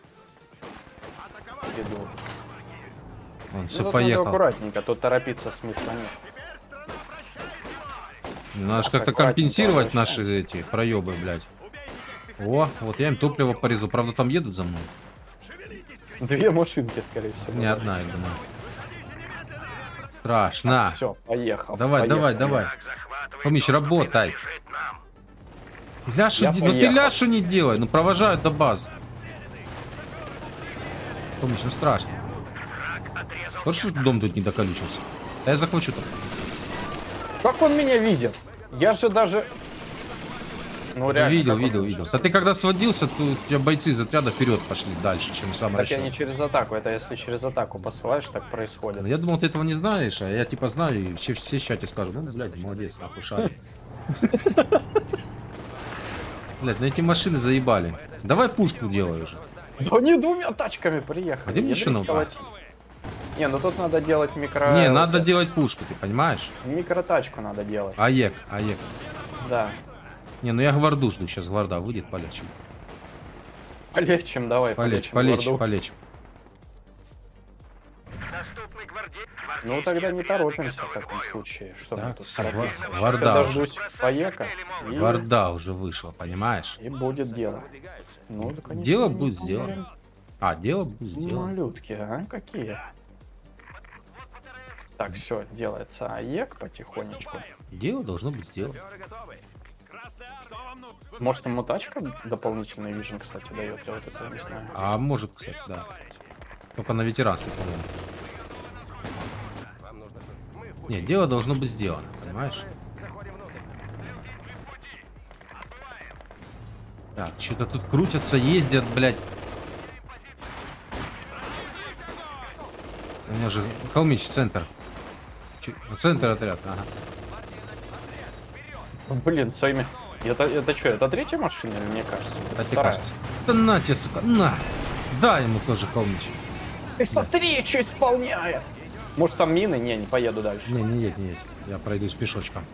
Он все Надо поехал. аккуратненько, тут торопиться смысла нет. Надо же как-то аккуратненько компенсировать наши получается. эти проебы, блядь. О, вот я им топливо порезу. Правда, там едут за мной. Две машинки, скорее всего. Не одна, я думаю. Страшно. Все, поехал. Давай, давай, давай. Враг захватывает Хомич, то, что работай. принадлежит нам. Ляшу, Я ну ты поехал. ляшу не делай, ну провожают до базы. Хомич, ну страшно. Враг отрезал Вот что дом тут не доколючился. А я захвачу там. Как он меня видит? Я же даже... Ну реально. Видел, как он- видел, видел. А ты когда сводился, то у тебя бойцы из отряда вперед пошли дальше, чем сам Так я расчет. не через атаку, это если через атаку посылаешь, так происходит. Я думал, ты этого не знаешь, а я типа знаю, и все в чате скажут, ну, блядь, молодец, нахуй, шарик. Блядь, на эти машины заебали. Давай пушку делай уже. Да они двумя тачками приехали. А где мне еще Ядрить надо? колотить. Не, ну тут надо делать микро... Не, надо делать пушку, ты понимаешь? Микротачку надо делать. АЕК. Да. Не, ну я гварду жду, сейчас гварда выйдет, полечим. Полечим, давай. Полечим, гварду. полечим. доступный Ну тогда не торопимся в таком случае. Что мы Так, тут всё, торопимся? гварда Сейчас уже. дождусь поека и... Гварда уже вышла, понимаешь? И будет дело. Ну, да, конечно, Дело не будет помню. сделано. А, дело будет сделано. Малютки, а какие? Так, все, делается АЕК потихонечку. Дело должно быть сделано. Может, ему тачка дополнительный вижен, кстати, дает, я вот это не знаю. А может, кстати, да. Только на ветеранстве, по-моему. Нет, дело должно быть сделано, понимаешь? Так, что-то тут крутятся, ездят, блядь. У меня же Холмич, центр. Центр отряд, ага. Блин, своими... Это что, это третья машина, или мне кажется? А тебе Вторая. кажется? Да на тебе, сука, на! Дай ему тоже Холмич. Ты смотри, что исполняет! Может там мины? Не поеду дальше. Не едь, не едь. Я пройдусь пешочком.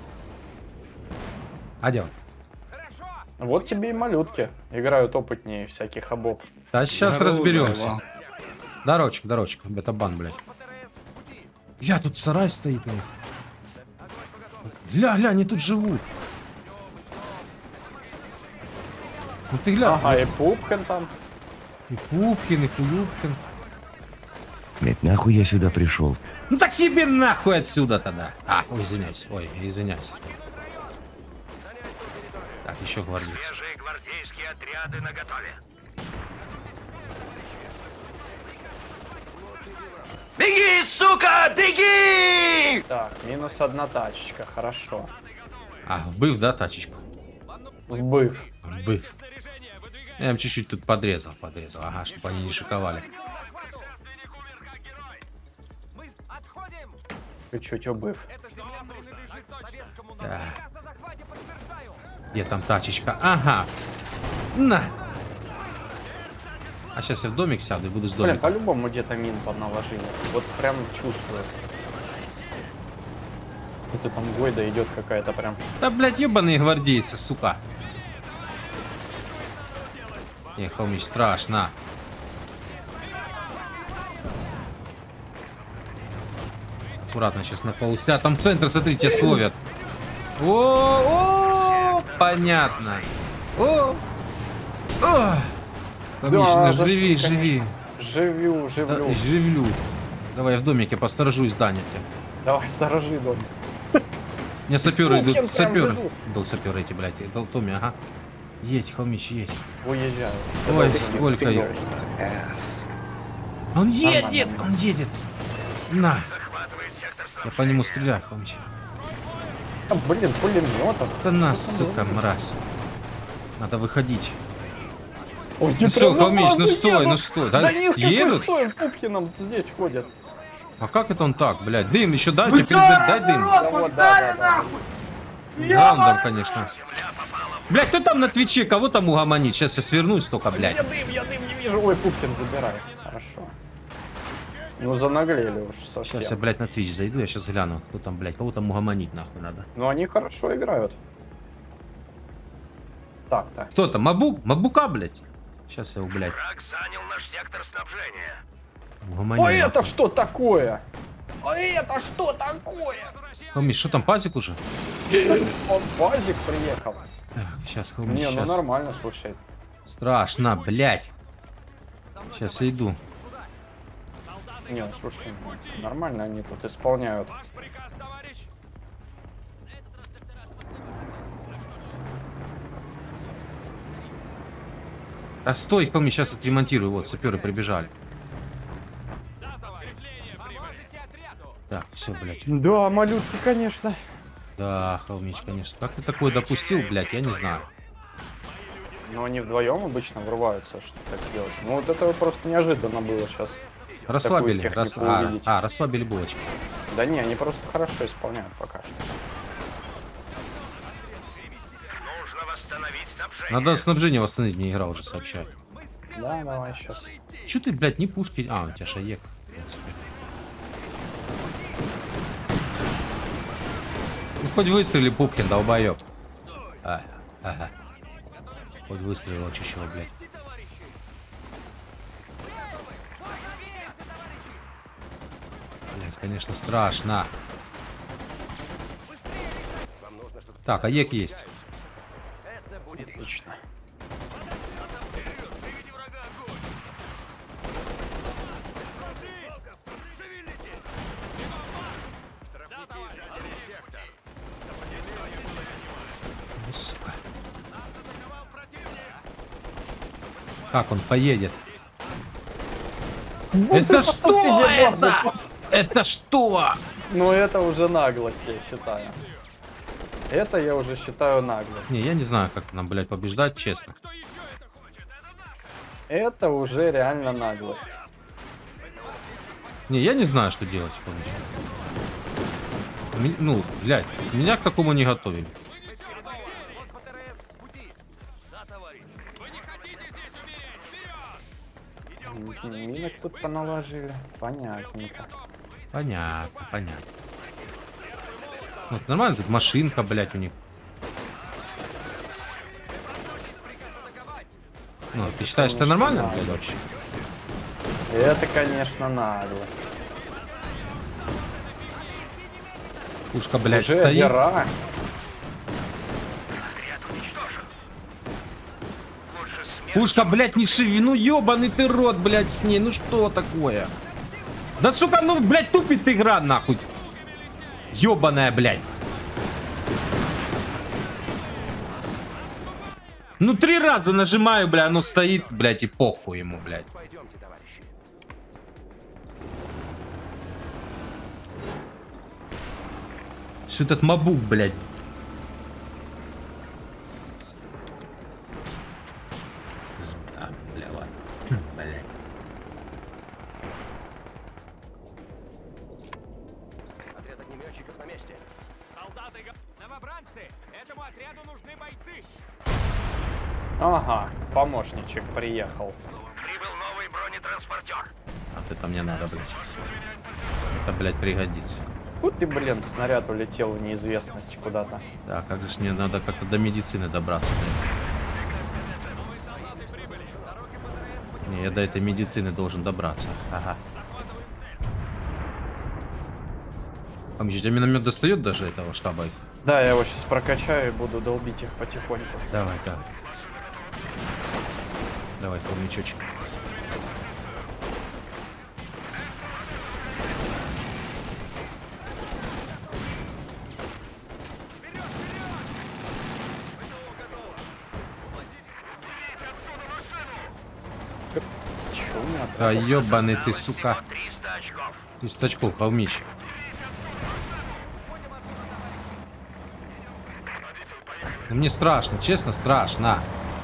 А дело? Вот тебе и малютки. Играют опытнее всяких обоб. Да сейчас разберемся. Дорочек, это бан, блядь. Я тут сарай стоит у них. Ля, они тут живут. Ну ты гля. Ага, и Пупкин там. И Пупкин, и Кулюбкин. Блять, нахуй я сюда пришел? Ну так себе нахуй отсюда тогда. А, ой, извиняюсь. Так, еще гвардейцы. Свежие гвардейские отряды наготове. Беги, сука, беги! Так, минус одна тачечка, хорошо. А, вбыв, да, тачечку? Быв. Вбыв. Я им чуть-чуть тут подрезал. Ага, чтобы они не шиковали. Ты чуть убыв. Да. Где там тачечка? Ага. На. А сейчас я в домик сяду и буду с Блин, домика. по-любому где-то мин подналожили. Вот прям чувствую. Это там Гойда идет какая-то прям. Да, блядь, ебаные гвардейцы, сука. Не, Холмич, страшно. Аккуратно сейчас на полусе. А там центр, смотрите, словят. О, понятно. О. Холмич, Да, живи. Живлю. Да, живлю. Давай я в домике посторожу здание. Давай, сторожи дом. Мне саперы Пупкин идут, прям саперы. ведут. Дол саперы эти, блядь, дол Томми, ага. Едь, Холмич, едь. Уезжаю. Ой, сколько их. Он едет. На. Захватывает сектор Я по нему стреляю, Холмич. А, блин, пулеметов. Да нас, сука, мразь. Надо выходить. Ой, Ну все, прям на Холмич, базу ну стой, едут. ну стой. Да Да, нет, едут? какой стой, Пупкиным здесь ходят. А как это он так, блядь? Дым еще дайте, дай дым. Да вот, да. Да, он там, конечно. Блядь, кто там на Твиче? Кого там угомонить? Сейчас я свернусь только, блядь. Я дым не вижу. Ой, Пупкин забирает. Хорошо. Ну, занаглели уж совсем. Сейчас я, блядь, на Твич зайду, я сейчас гляну. Кто там, блядь, кого там угомонить нахуй надо. Ну, они хорошо играют. Так. Кто там? Мабука, блядь? Сейчас я его, блядь, Враг занял наш сектор снабжения. угомоню. Ой, это нахуй. что такое? Ой, это что такое? Холмич, что там, пазик уже? Он базик приехал. Так, сейчас, Холмич, Не, ну сейчас. нормально, слушай. Страшно, блядь. Сейчас я иду. Не, слушай, нормально они тут исполняют. Ваш приказ, товарищ. А стой, Хоми, сейчас отремонтирую. Вот, саперы прибежали. Да, товарищ. Поможете отряду. Так, все, блядь. Да, малютки, конечно. Да, Холмич, конечно. Как ты такое допустил, блядь, я не знаю. Но они вдвоем обычно врываются, что так делать. Ну вот это просто неожиданно было сейчас. Расслабили. технику увидеть. Расслабили булочки. Да не, они просто хорошо исполняют пока что. Нужно восстановить снабжение. Надо снабжение восстановить, мне игра уже сообщает. Да, давай сейчас. Че ты, блядь, не пушки... А, у тебя шаек. В принципе. Ну, хоть выстрели, Пупкин, долбоёб. Ага. Хоть выстрелил чуть-чего, блядь. Блядь, конечно, страшно. Так, а ек есть. Отлично. Ну, сука. Как он поедет? Это что это? Это что? Ну это уже наглость, я считаю. Это я уже считаю наглость. Не, я не знаю, как нам, блядь, побеждать, честно. Кто еще это хочет? Это уже реально наглость. Не, я не знаю, что делать. Ну, блядь, меня к такому не готовили. Вы не хотите здесь умереть? Вперед! Минок тут поналожили. Понятненько. Понятно. Ну, нормально, тут машинка, блядь, у них. Ну, ты считаешь, это нормально, блядь, вообще? Это, конечно, наглость. Пушка, блядь, Уже стоит. дыра. Отряд уничтожен. Лучше смерть. Пушка, блядь, не шиви. Ну, ёбаный ты рот, блядь, с ней. Ну, что такое? Да, сука, ну, блядь, тупит игра, нахуй. Ёбаная, блядь. Ну, 3 раза нажимаю, бля, оно стоит, блядь, и похуй ему, блядь. Пойдемте, товарищи. Все этот мабук, блядь. А, бля, ладно. Блядь. Отряд огнеметчиков на месте. Солдаты, новобранцы, этому отряду нужны бойцы. Ага, помощничек приехал. Прибыл новый бронетранспортер. А это мне надо, блядь. Это, блядь, пригодится. Тут ты, блин, снаряд улетел в неизвестность куда-то. Так, как же ж мне надо как-то до медицины добраться, блядь. Не, я до этой медицины должен добраться. Ага. А мне тебя миномет достает даже этого штаба? Да, я его сейчас прокачаю и буду долбить их потихоньку. Давай. Давай, полмячочек. Чё у меня Да ёбаный ты, сука. 300 очков. 300 очков, холмищ. Ну, мне страшно, честно, страшно.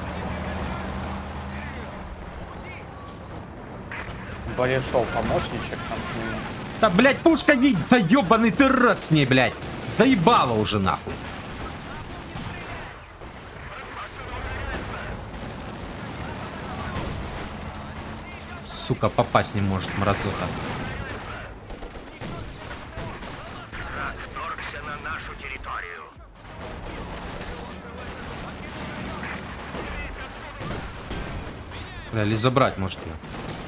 Пришел помощничек там к нему. Да, блядь, пушка видит, да ёбаный ты рот с ней, блядь. Заебала уже, нахуй. Сука, попасть не может, мразота. Враг вторгся на нашу территорию. Бля, или забрать, может, ее.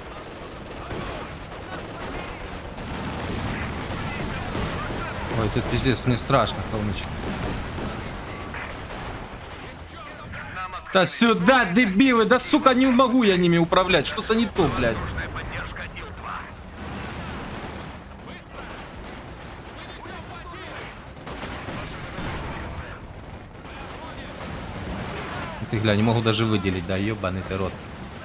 Ой, тут пиздец, мне страшно, холмич. Да сюда, дебилы! Да сука, не могу я ними управлять. Что-то не то, блядь. Нужная поддержка Ил-2. Ты глянь, не могу даже выделить, да, ебаный ты рот.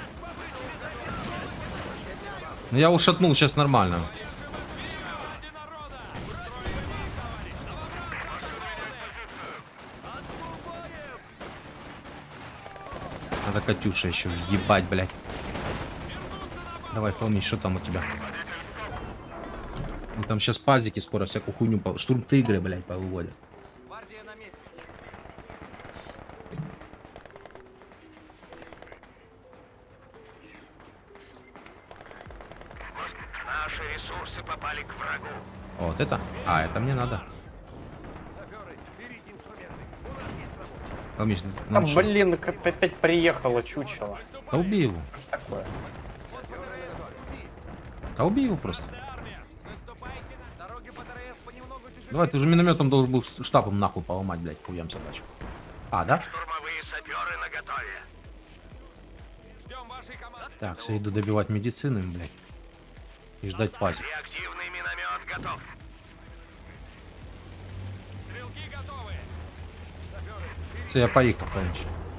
Ну я ушатнул, сейчас нормально. Надо Катюша еще въебать, блядь. Давай, помни, что там у тебя. И там сейчас пазики скоро всякую хуйню, штурм-тигры, блядь, повыводят. Наши ресурсы попали к врагу. Вот это? А, это мне надо. Помнишь, нам шо? Блин, как опять приехала чучело. Да убей его. Такое. Да убей его просто. Давай, ты же минометом должен был штабом нахуй поломать, блядь, хуям собачку. А, да? Штурмовые саперы наготове. Так, все, иду добивать медицины, блядь. И ждать пазик. Реактивный миномет готов. Все, я поехал, помнишь.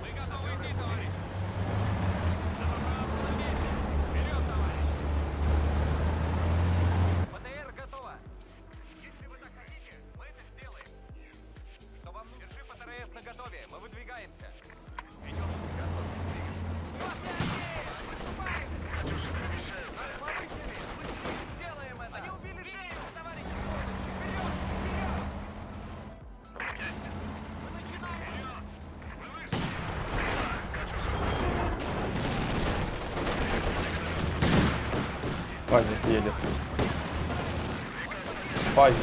Пазик едет. Пазик.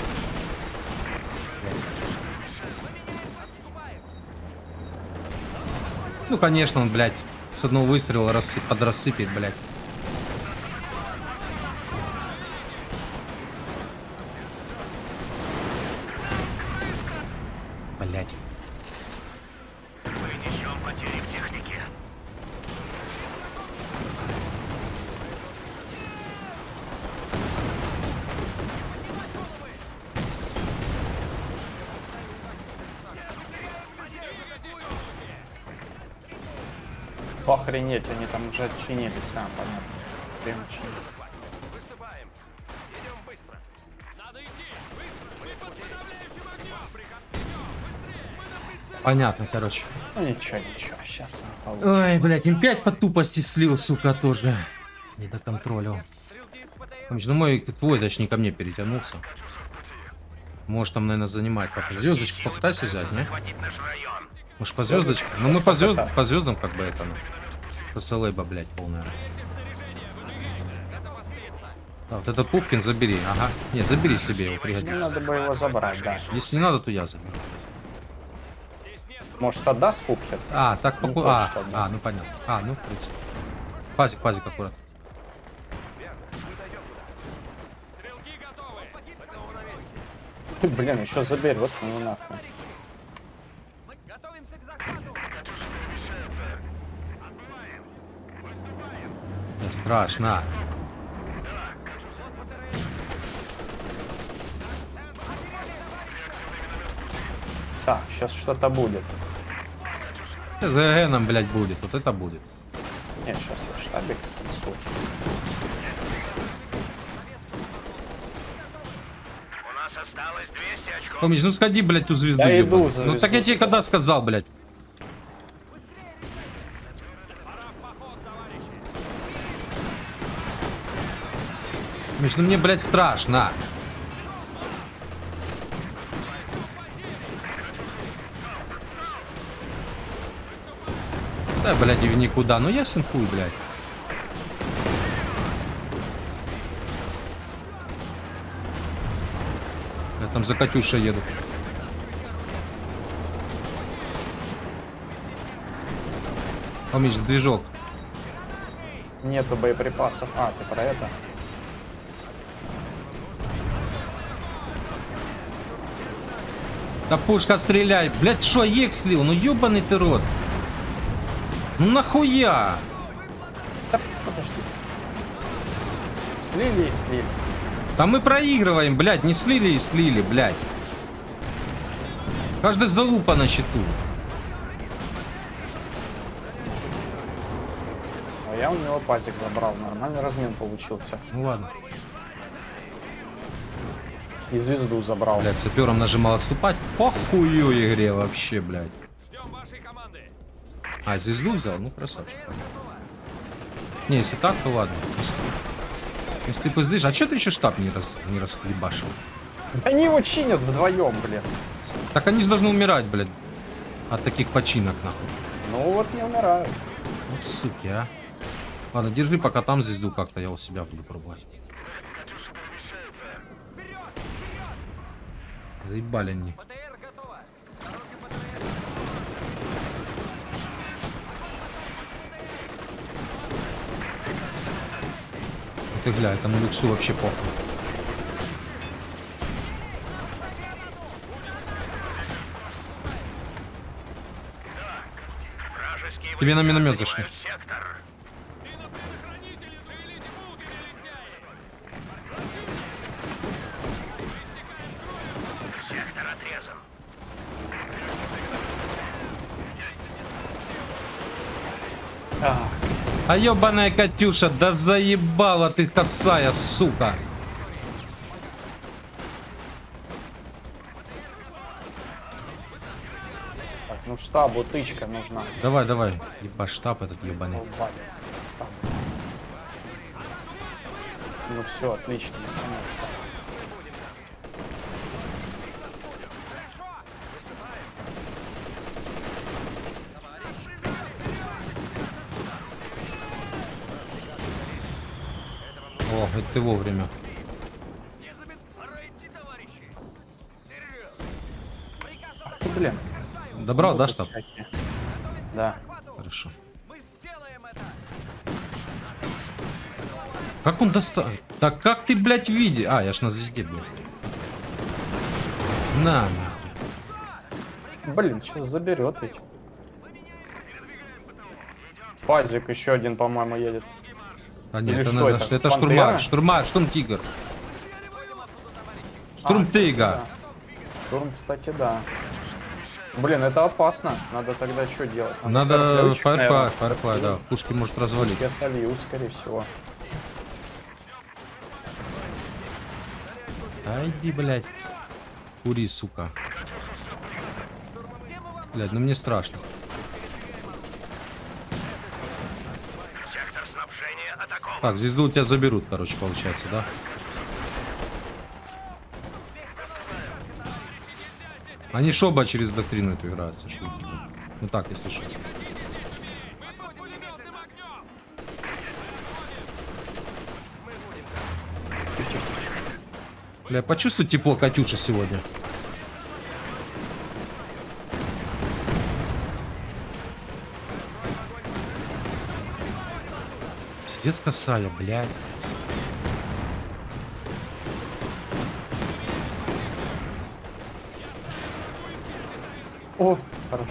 Ну, конечно, он, блядь, с одного выстрела подрассыпет, блядь. Блядь. Мы несем потери в технике. Охренеть, они там уже отчинились, а, понятно. Прям отчинились. Выступаем. Идем быстро. Надо идти! Быстро! Мы под подавляющим огнем! Идем! Быстрее! Мы на прицеле! Понятно, короче. Ну ничего, сейчас Ой, блядь, им 5 по тупости слил, сука, тоже. Не до контроля. Помнишь, ну мой, твой, точнее, ко мне перетянулся. Может, там, наверное, занимать. Звездочку попытайся взять, не? Захватить наш район. Может, по звездочкам? Ну, мы по звездам, как бы это, ну. СЛЭБа, блядь, полная. Да, вот этот Пупкин забери, ага. Не, забери себе его, пригодится. надо бы его забрать, да. Если не надо, то я заберу. Может, отдаст Пупхет? А, так Не поку... хочет отдать. ну понятно. А, ну, в принципе. Пазик, аккуратно. Стрелки готовы! Блин, еще забери, вот ну нахуй. Готовимся к захвату! Да, страшно. Так, сейчас что-то будет. Сейчас ГГ нам, блядь, будет. Вот это будет. Нет, сейчас я штабик снесу. У нас осталось 200 очков. Помнишь, ну сходи, блядь, ту звезду. Я ебаную. иду за Ну так я тебе когда сказал, блядь. Миш, ну мне, блядь, страшно. Да, блядь, и в никуда. Ну ясен хуй, блядь. Я там за Катюшей еду. Помнишь, движок. Нету боеприпасов. А, ты про это? Да пушка стреляй. Блядь, шо, ек слил? Ну ёбаный ты рот. Ну нахуя? Подожди. Слили и слили. Там мы проигрываем, блядь. Не слили и слили, блядь. Каждая залупа на счету. Я у него пазик забрал, нормальный размен получился. Ну ладно. И звезду забрал. Блядь, сапером нажимал отступать. По хую игре вообще, блядь. Ждем вашей команды. А, звезду взял? Ну, красавчик. Не, если так, то ладно. Если ты пиздишь... А чё ты еще штаб не расхлебашил? Они его чинят вдвоем, блин. Так они же должны умирать, блядь. От таких починок, нахуй. Ну вот не умирают. Вот суки, а. Ладно, держи пока там звезду как-то, я у себя буду пробовать. Заебали они. ПТР готова. Ты гля, этому люксу вообще похуй. Вражеские Тебе на войска миномет занимают зашли. сектор. Ты на предохранителе шевелите булками, лентяи. Сектор отрезан. А ёбаная Катюша, да заебала ты косая, сука. Так, ну штабу тычка нужна. Давай, давай. Ебать, штаб этот ебаный. Долбанец. Штаб. Ну все, отлично. наконец-то. О, это ты вовремя. Ах ты, блин. Добрал, да, Тут штаб? всякие. Да. Хорошо. Мы сделаем это. Как он достал? Так как ты, блядь, видишь? А, я ж на звезде, блядь. На, нахуй. Блин, сейчас заберет ведь. Пазик еще один, по-моему, едет. А нет, Или это, что надо, это? это Пантера? штурм-тигр. Штурм-тига. Штурм, кстати, да. Блин, это опасно. Надо тогда что делать? Надо Фаерфлёйчик, наверное. Firefly, да. Пушки может развалить. Я солью, скорее всего. Да иди, блядь. Кури, сука. Блядь, ну мне страшно. Сектор снабжения атакован. Так, звезду у тебя заберут, короче, получается, да? Они шоба через доктрину эту играют, со штуки. Ну так, если что. Мы под пулеметным огнем. Бля, почувствуй тепло Катюши сегодня. Пиздец косая, блядь. О, хорошо.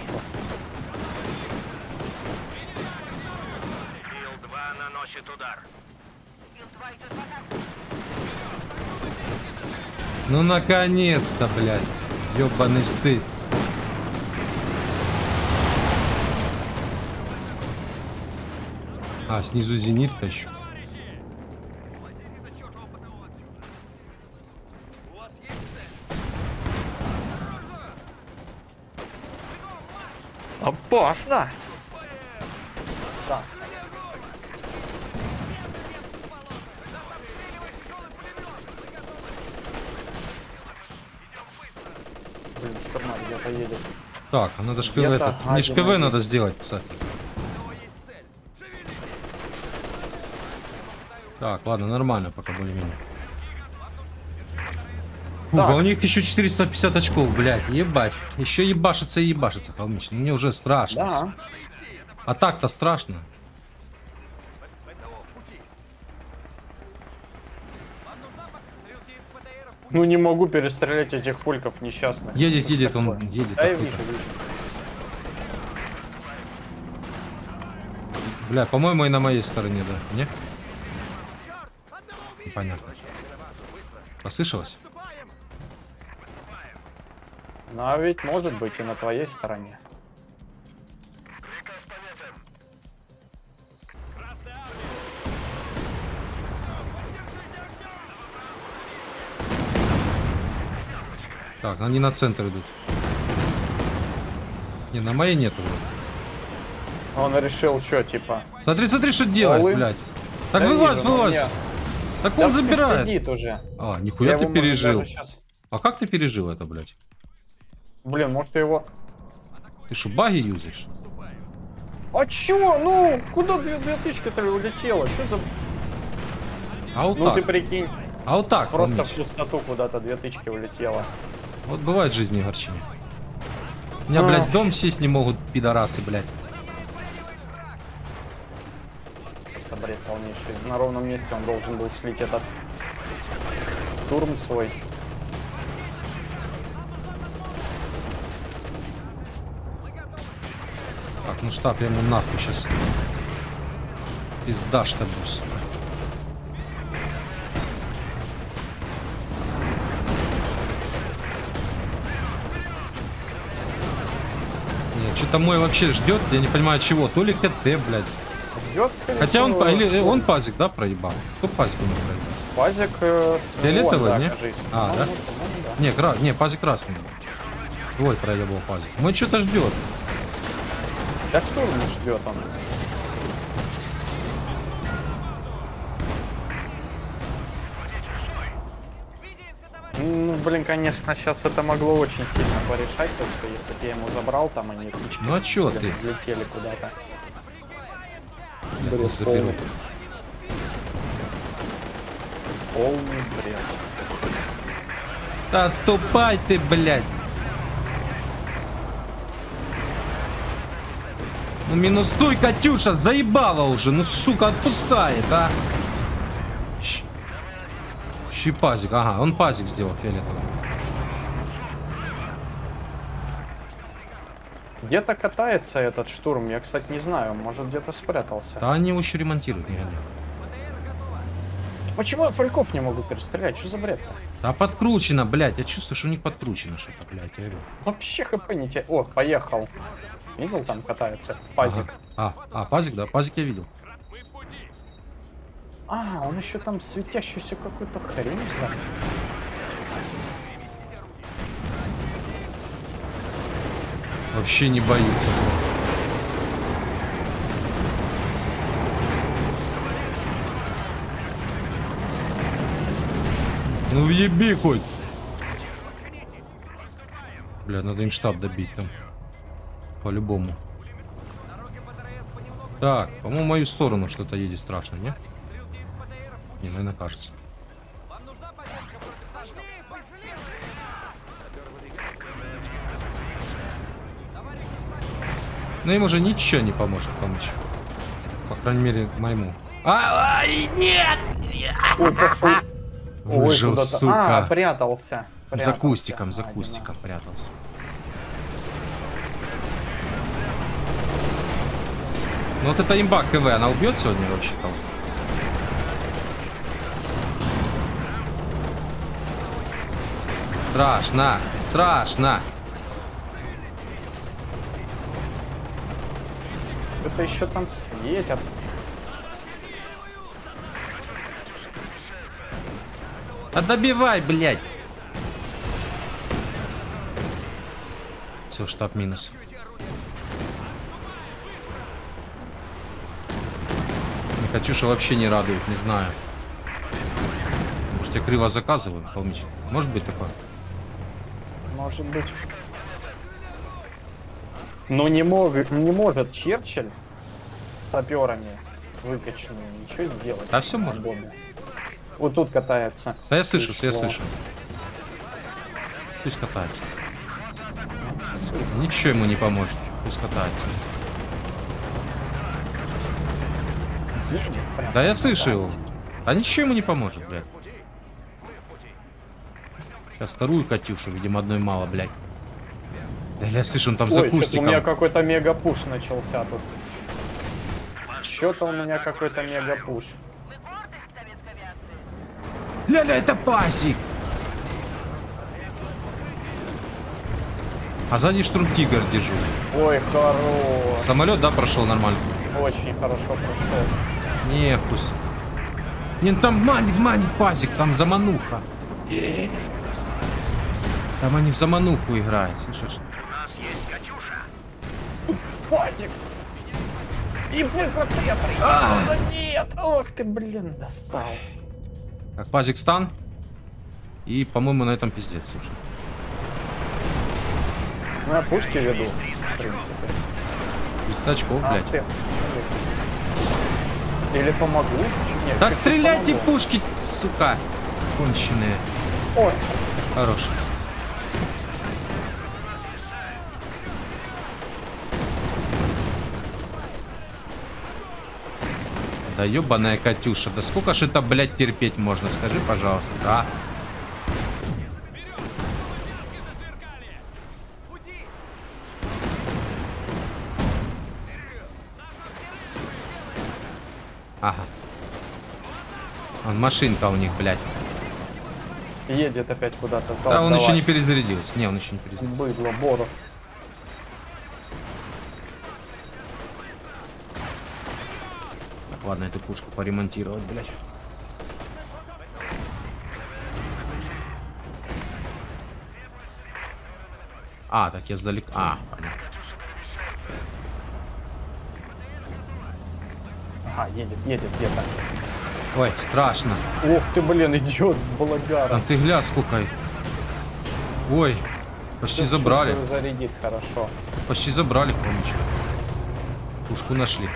Ил-2 наносит удар. Ну наконец-то, блядь. Ёбаный стыд. А, снизу зенитка еще. Опасно! Так. Блин, штурма где-то едет. Так, а надо ж КВ Где-то этот. Мне ж один КВ один. надо сделать, кстати. Так, ладно, нормально, пока более-менее. Фу, а у них еще 450 очков, блядь, ебать. Еще ебашится и ебашится, холмич. Мне уже страшно. Да. А так-то страшно. Ну не могу перестрелять этих фульков несчастных. Едет, едет, он Такое. едет. Да, я какой-то. вижу, вижу. Бля, по-моему, и на моей стороне, да. Не? Понятно. Послышалось? Ну а ведь может быть и на твоей стороне. Так, они на центр идут. Не, на моей нету. Он решил, что, типа... Смотри, смотри, что делает, Олы. блядь. Так Да вылазь, вижу, но вылазь. мне- Так Да он забирает. сидит уже. А, нихуя Я ты его, может, пережил. даже щас- А как ты пережил это, блядь? Блин, может ты его... Ты что, баги юзаешь? А чё? Ну, куда две тычки-то улетело? Что за... А вот Ну ты так. прикинь, А вот так, просто в помнишь? пустоту куда-то две тычки улетело. Вот бывает в жизни горчине. У меня, А. блядь, дом сесть не могут, пидорасы, блядь. Просто бред полнейший. На ровном месте он должен был слить этот штурм свой. Так, ну штаб, я ему нахуй сейчас. Пизда штабус. Нет, что-то мой вообще ждет, я не понимаю чего. То ли КТ, блядь. Ждет, скорее Хотя он, всего, или что- он пазик, да, проебал? Кто пазик у него проебал? Пазик... Фиолетовый, вон, не? да, кажись. А, Ну, да? по-моему, да. Не, пазик красный был. Твой проебал пазик. Мой что-то ждет. Да штурм ждет он. Ну, блин, конечно, сейчас это могло очень сильно порешать, то, что если бы я ему забрал, там они птички Ну а чё ты? летели куда-то. Я Бред просто заберу. Полный бред. Да отступай ты, блядь. Ну минусуй, Катюша, заебала уже. Ну, сука, отпускает, а. Щи пазик, ага, он пазик сделал фиолетовый. Где-то катается этот штурм, я, кстати, не знаю, может где-то спрятался. Да они его еще ремонтируют, не гоняют. Почему я фольков не могу перестрелять? Что за бред-то? Да подкручено, блядь, я чувствую, что у них подкручено что-то, блядь, я говорю. Вообще хп не те... О, поехал. Видел, там катается пазик. Ага. Пазик, да, пазик я видел. А, он еще там светящуюся какую-то хрень взял. Вообще не боится. Ну въеби хоть. Бля, надо им штаб добить там. По-любому. Так, по-моему, в мою сторону что-то едет страшно, не? Не, наверное, кажется. Но им уже ничего не поможет помочь. По крайней мере, моему. Ай, нет! Ой, пошел. Выжил, куда-то. сука. А, прятался. За Прятался. кустиком, за А, кустиком прятался. Ну вот эта имба КВ, она убьет сегодня вообще кого-то? Страшно, страшно. Это еще там светят. А добивай, блядь. Все, штаб минус. Катюша вообще не радует, не знаю. Может, я криво заказываю, Холмич? Может быть такое? Может быть. Но не может Черчилль саперами выкачанными ничего сделать. Да все может. Свободно. Вот тут катается. Да я слышу, я Слышно. слышу. Пусть катается. Ничего ему не поможет. Пусть катается. Прям Да я слышу его. А ничего ему не поможет, блядь. Сейчас вторую Катюшу, видимо, одной мало, блядь. Да я слышу, он там за Ой, что-то у кустиком. меня какой-то мега-пуш начался тут. Что-то у меня какой-то мега-пуш. Ля-ля, это пасик! А сзади штурм-тигр держу. Ой, хорош. Самолет, да, прошел нормально? Очень хорошо прошел. Не, вкус. Не, ну там манит пасик, там замануха. Там они в замануху играют, слышишь? У нас есть Катюша. Пазик! И блин, вот я приехал. Нет! Ох ты, блин, достал. Так, пазик стан. И, по-моему, на этом пиздец, слушай. Ну, я пушки веду, в принципе. 30 очков, блядь. Ты. Или помогу? Нет, Да чуть-чуть стреляйте помогу. пушки, сука, конченые. Ой, Хорош. Да ёбаная Катюша, да сколько ж это, блядь, терпеть можно, скажи, пожалуйста, да? Ага. Вон машинка у них, блядь. едет опять куда-то. Да, он еще не перезарядился. Не, он еще не перезарядился. Быдло, Боров. Так, ладно, эту пушку поремонтировать, блядь. А, так я сдалека. А, понятно. Ага, едет где-то. Ой, страшно. Ох ты, блин, идет, балагара. Там ты гля сколько. Ой, почти Сейчас забрали. чувствую, зарядит хорошо. Почти забрали, помню. Пушку нашли.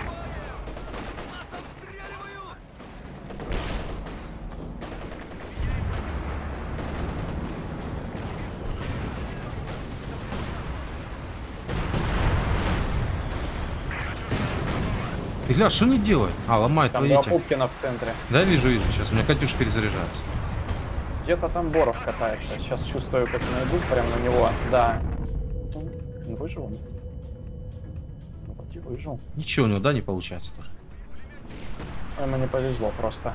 Ты гля, что не делает? А, ломает Там твои два эти. Пупкина в центре. Да, вижу. Сейчас. У меня Катюш перезаряжается. Где-то там Боров катается. Сейчас чувствую, как найду прямо на него. Да. Он выжил? Ну, вроде выжил. Ничего у него, да, не получается тоже. Ему не повезло просто.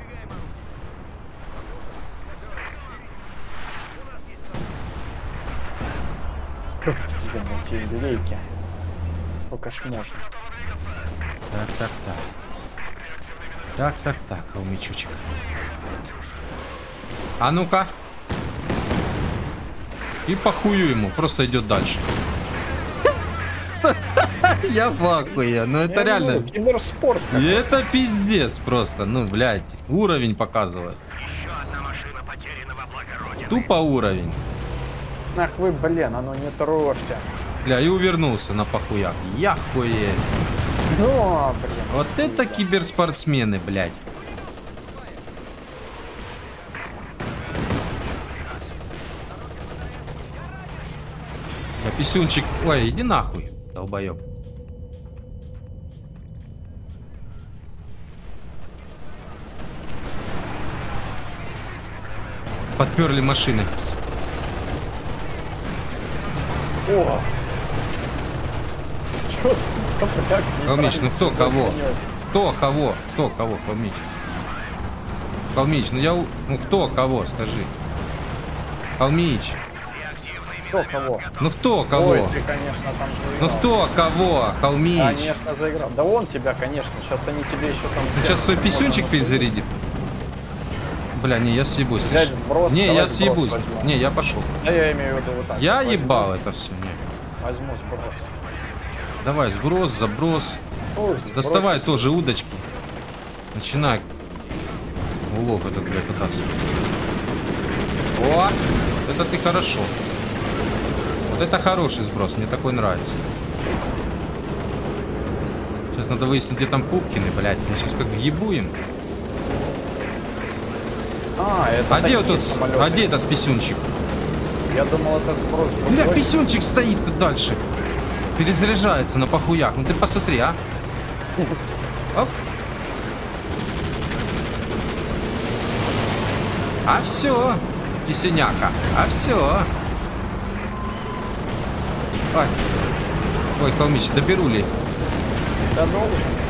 Блин, эти юбилейки. Сколько ж можно? Так, холмичучек. А ну-ка. И похую ему, просто идет дальше. Я в ахуе, ну это реально. Киберспорт. И это пиздец просто, ну, блядь, уровень показывает. Еще одна машина потерянного благородия. Тупо уровень. Ах вы, блин, оно не трожьте. Бля, и увернулся на похуяк. Я хуе. Ну, блин. Вот это киберспортсмены, блядь. Я писюнчик. Ой, иди нахуй, долбоеб. Подперли машины. О! Чё? Как Холмич, ну кто кого? неправильно Кто кого? Кто кого, Холмич? Холмич, ну я... Ну кто кого, скажи. Холмич. Кто кого? Ну кто кого? Ой, ты, конечно, там заиграл. Ну кто кого, Холмич? Конечно, заиграл. Да он тебя, конечно. Сейчас они тебе еще там... Сейчас свой можно писюнчик насудить. перезарядит. Бля, не, я съебусь. Взять слышишь? сброс, Не, давай я сброс съебусь. возьмем. Не, я пошел. Да я имею в виду вот так. Я Возьму- ебал это все. Не. Возьму сброс. Давай, сброс, заброс. Ой, Доставай сбросить. тоже удочки. Начинай. Улов этот, бля, кататься. О, это ты хорошо. Вот это хороший сброс, мне такой нравится. Сейчас надо выяснить, где там Пупкины, блядь. Мы сейчас как ебуем. А, это А где вот такие тут? самолеты. А где этот писюнчик? Я думал, это сброс. Бля, другой. писюнчик стоит дальше. Перезаряжается на похуях. Ну ты посмотри, а. Оп. А все, писюняка. А все. Ой. Ой, Холмич, доберу ли? Да ну,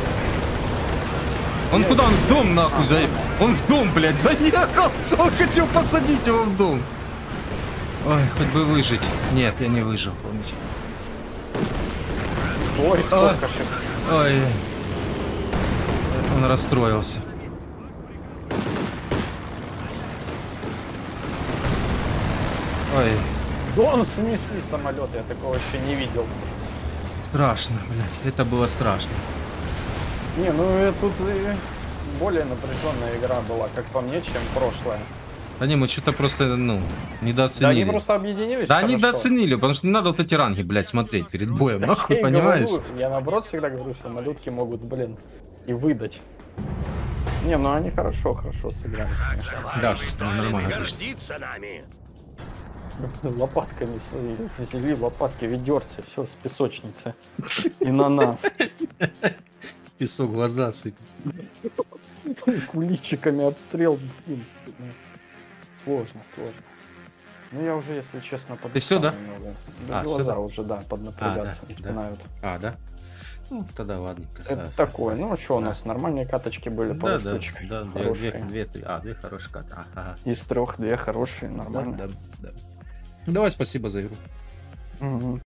Он куда? Он в дом нахуй заехал. Он в дом, блядь, заехал. Он хотел посадить его в дом. Ой, хоть бы выжить. Нет, я не выжил, Холмич. ой, сколько ж. Ой. Он расстроился. Ой, Дон снесли самолет, я такого еще не видел. Страшно, блядь. Это было страшно. Не, ну тут и более напряженная игра была, как по мне, чем прошлая. Да не, мы что-то просто, ну, Да недооценили. они просто объединились. Да, хорошо. недооценили, потому что не надо вот эти ранги, блядь, смотреть перед боем, нахуй, Я и понимаешь? говорю, я наоборот всегда говорю, что малютки могут, блин, и выдать. Не, ну они хорошо сыграли, конечно. Да, нормально. гордиться нами. Лопатками взяли, лопатки, ведерцы, все с песочницы. И на нас. Песок в глаза сыпет. Куличиками обстрел, блин. Сложно. Ну я уже, если честно, Ты всё, да? немного. А, Глаза всё, да? уже, да, поднапрягаться да. начинают. А, да? Ну, тогда ладно, Это красавец. такое, ну что, у нас нормальные каточки были, пару Да, штучек. две, Хорошие. две хорошие карты. Ага. Из 3 2 хорошие, Да, нормально. да. Давай, спасибо за игру. Мгм.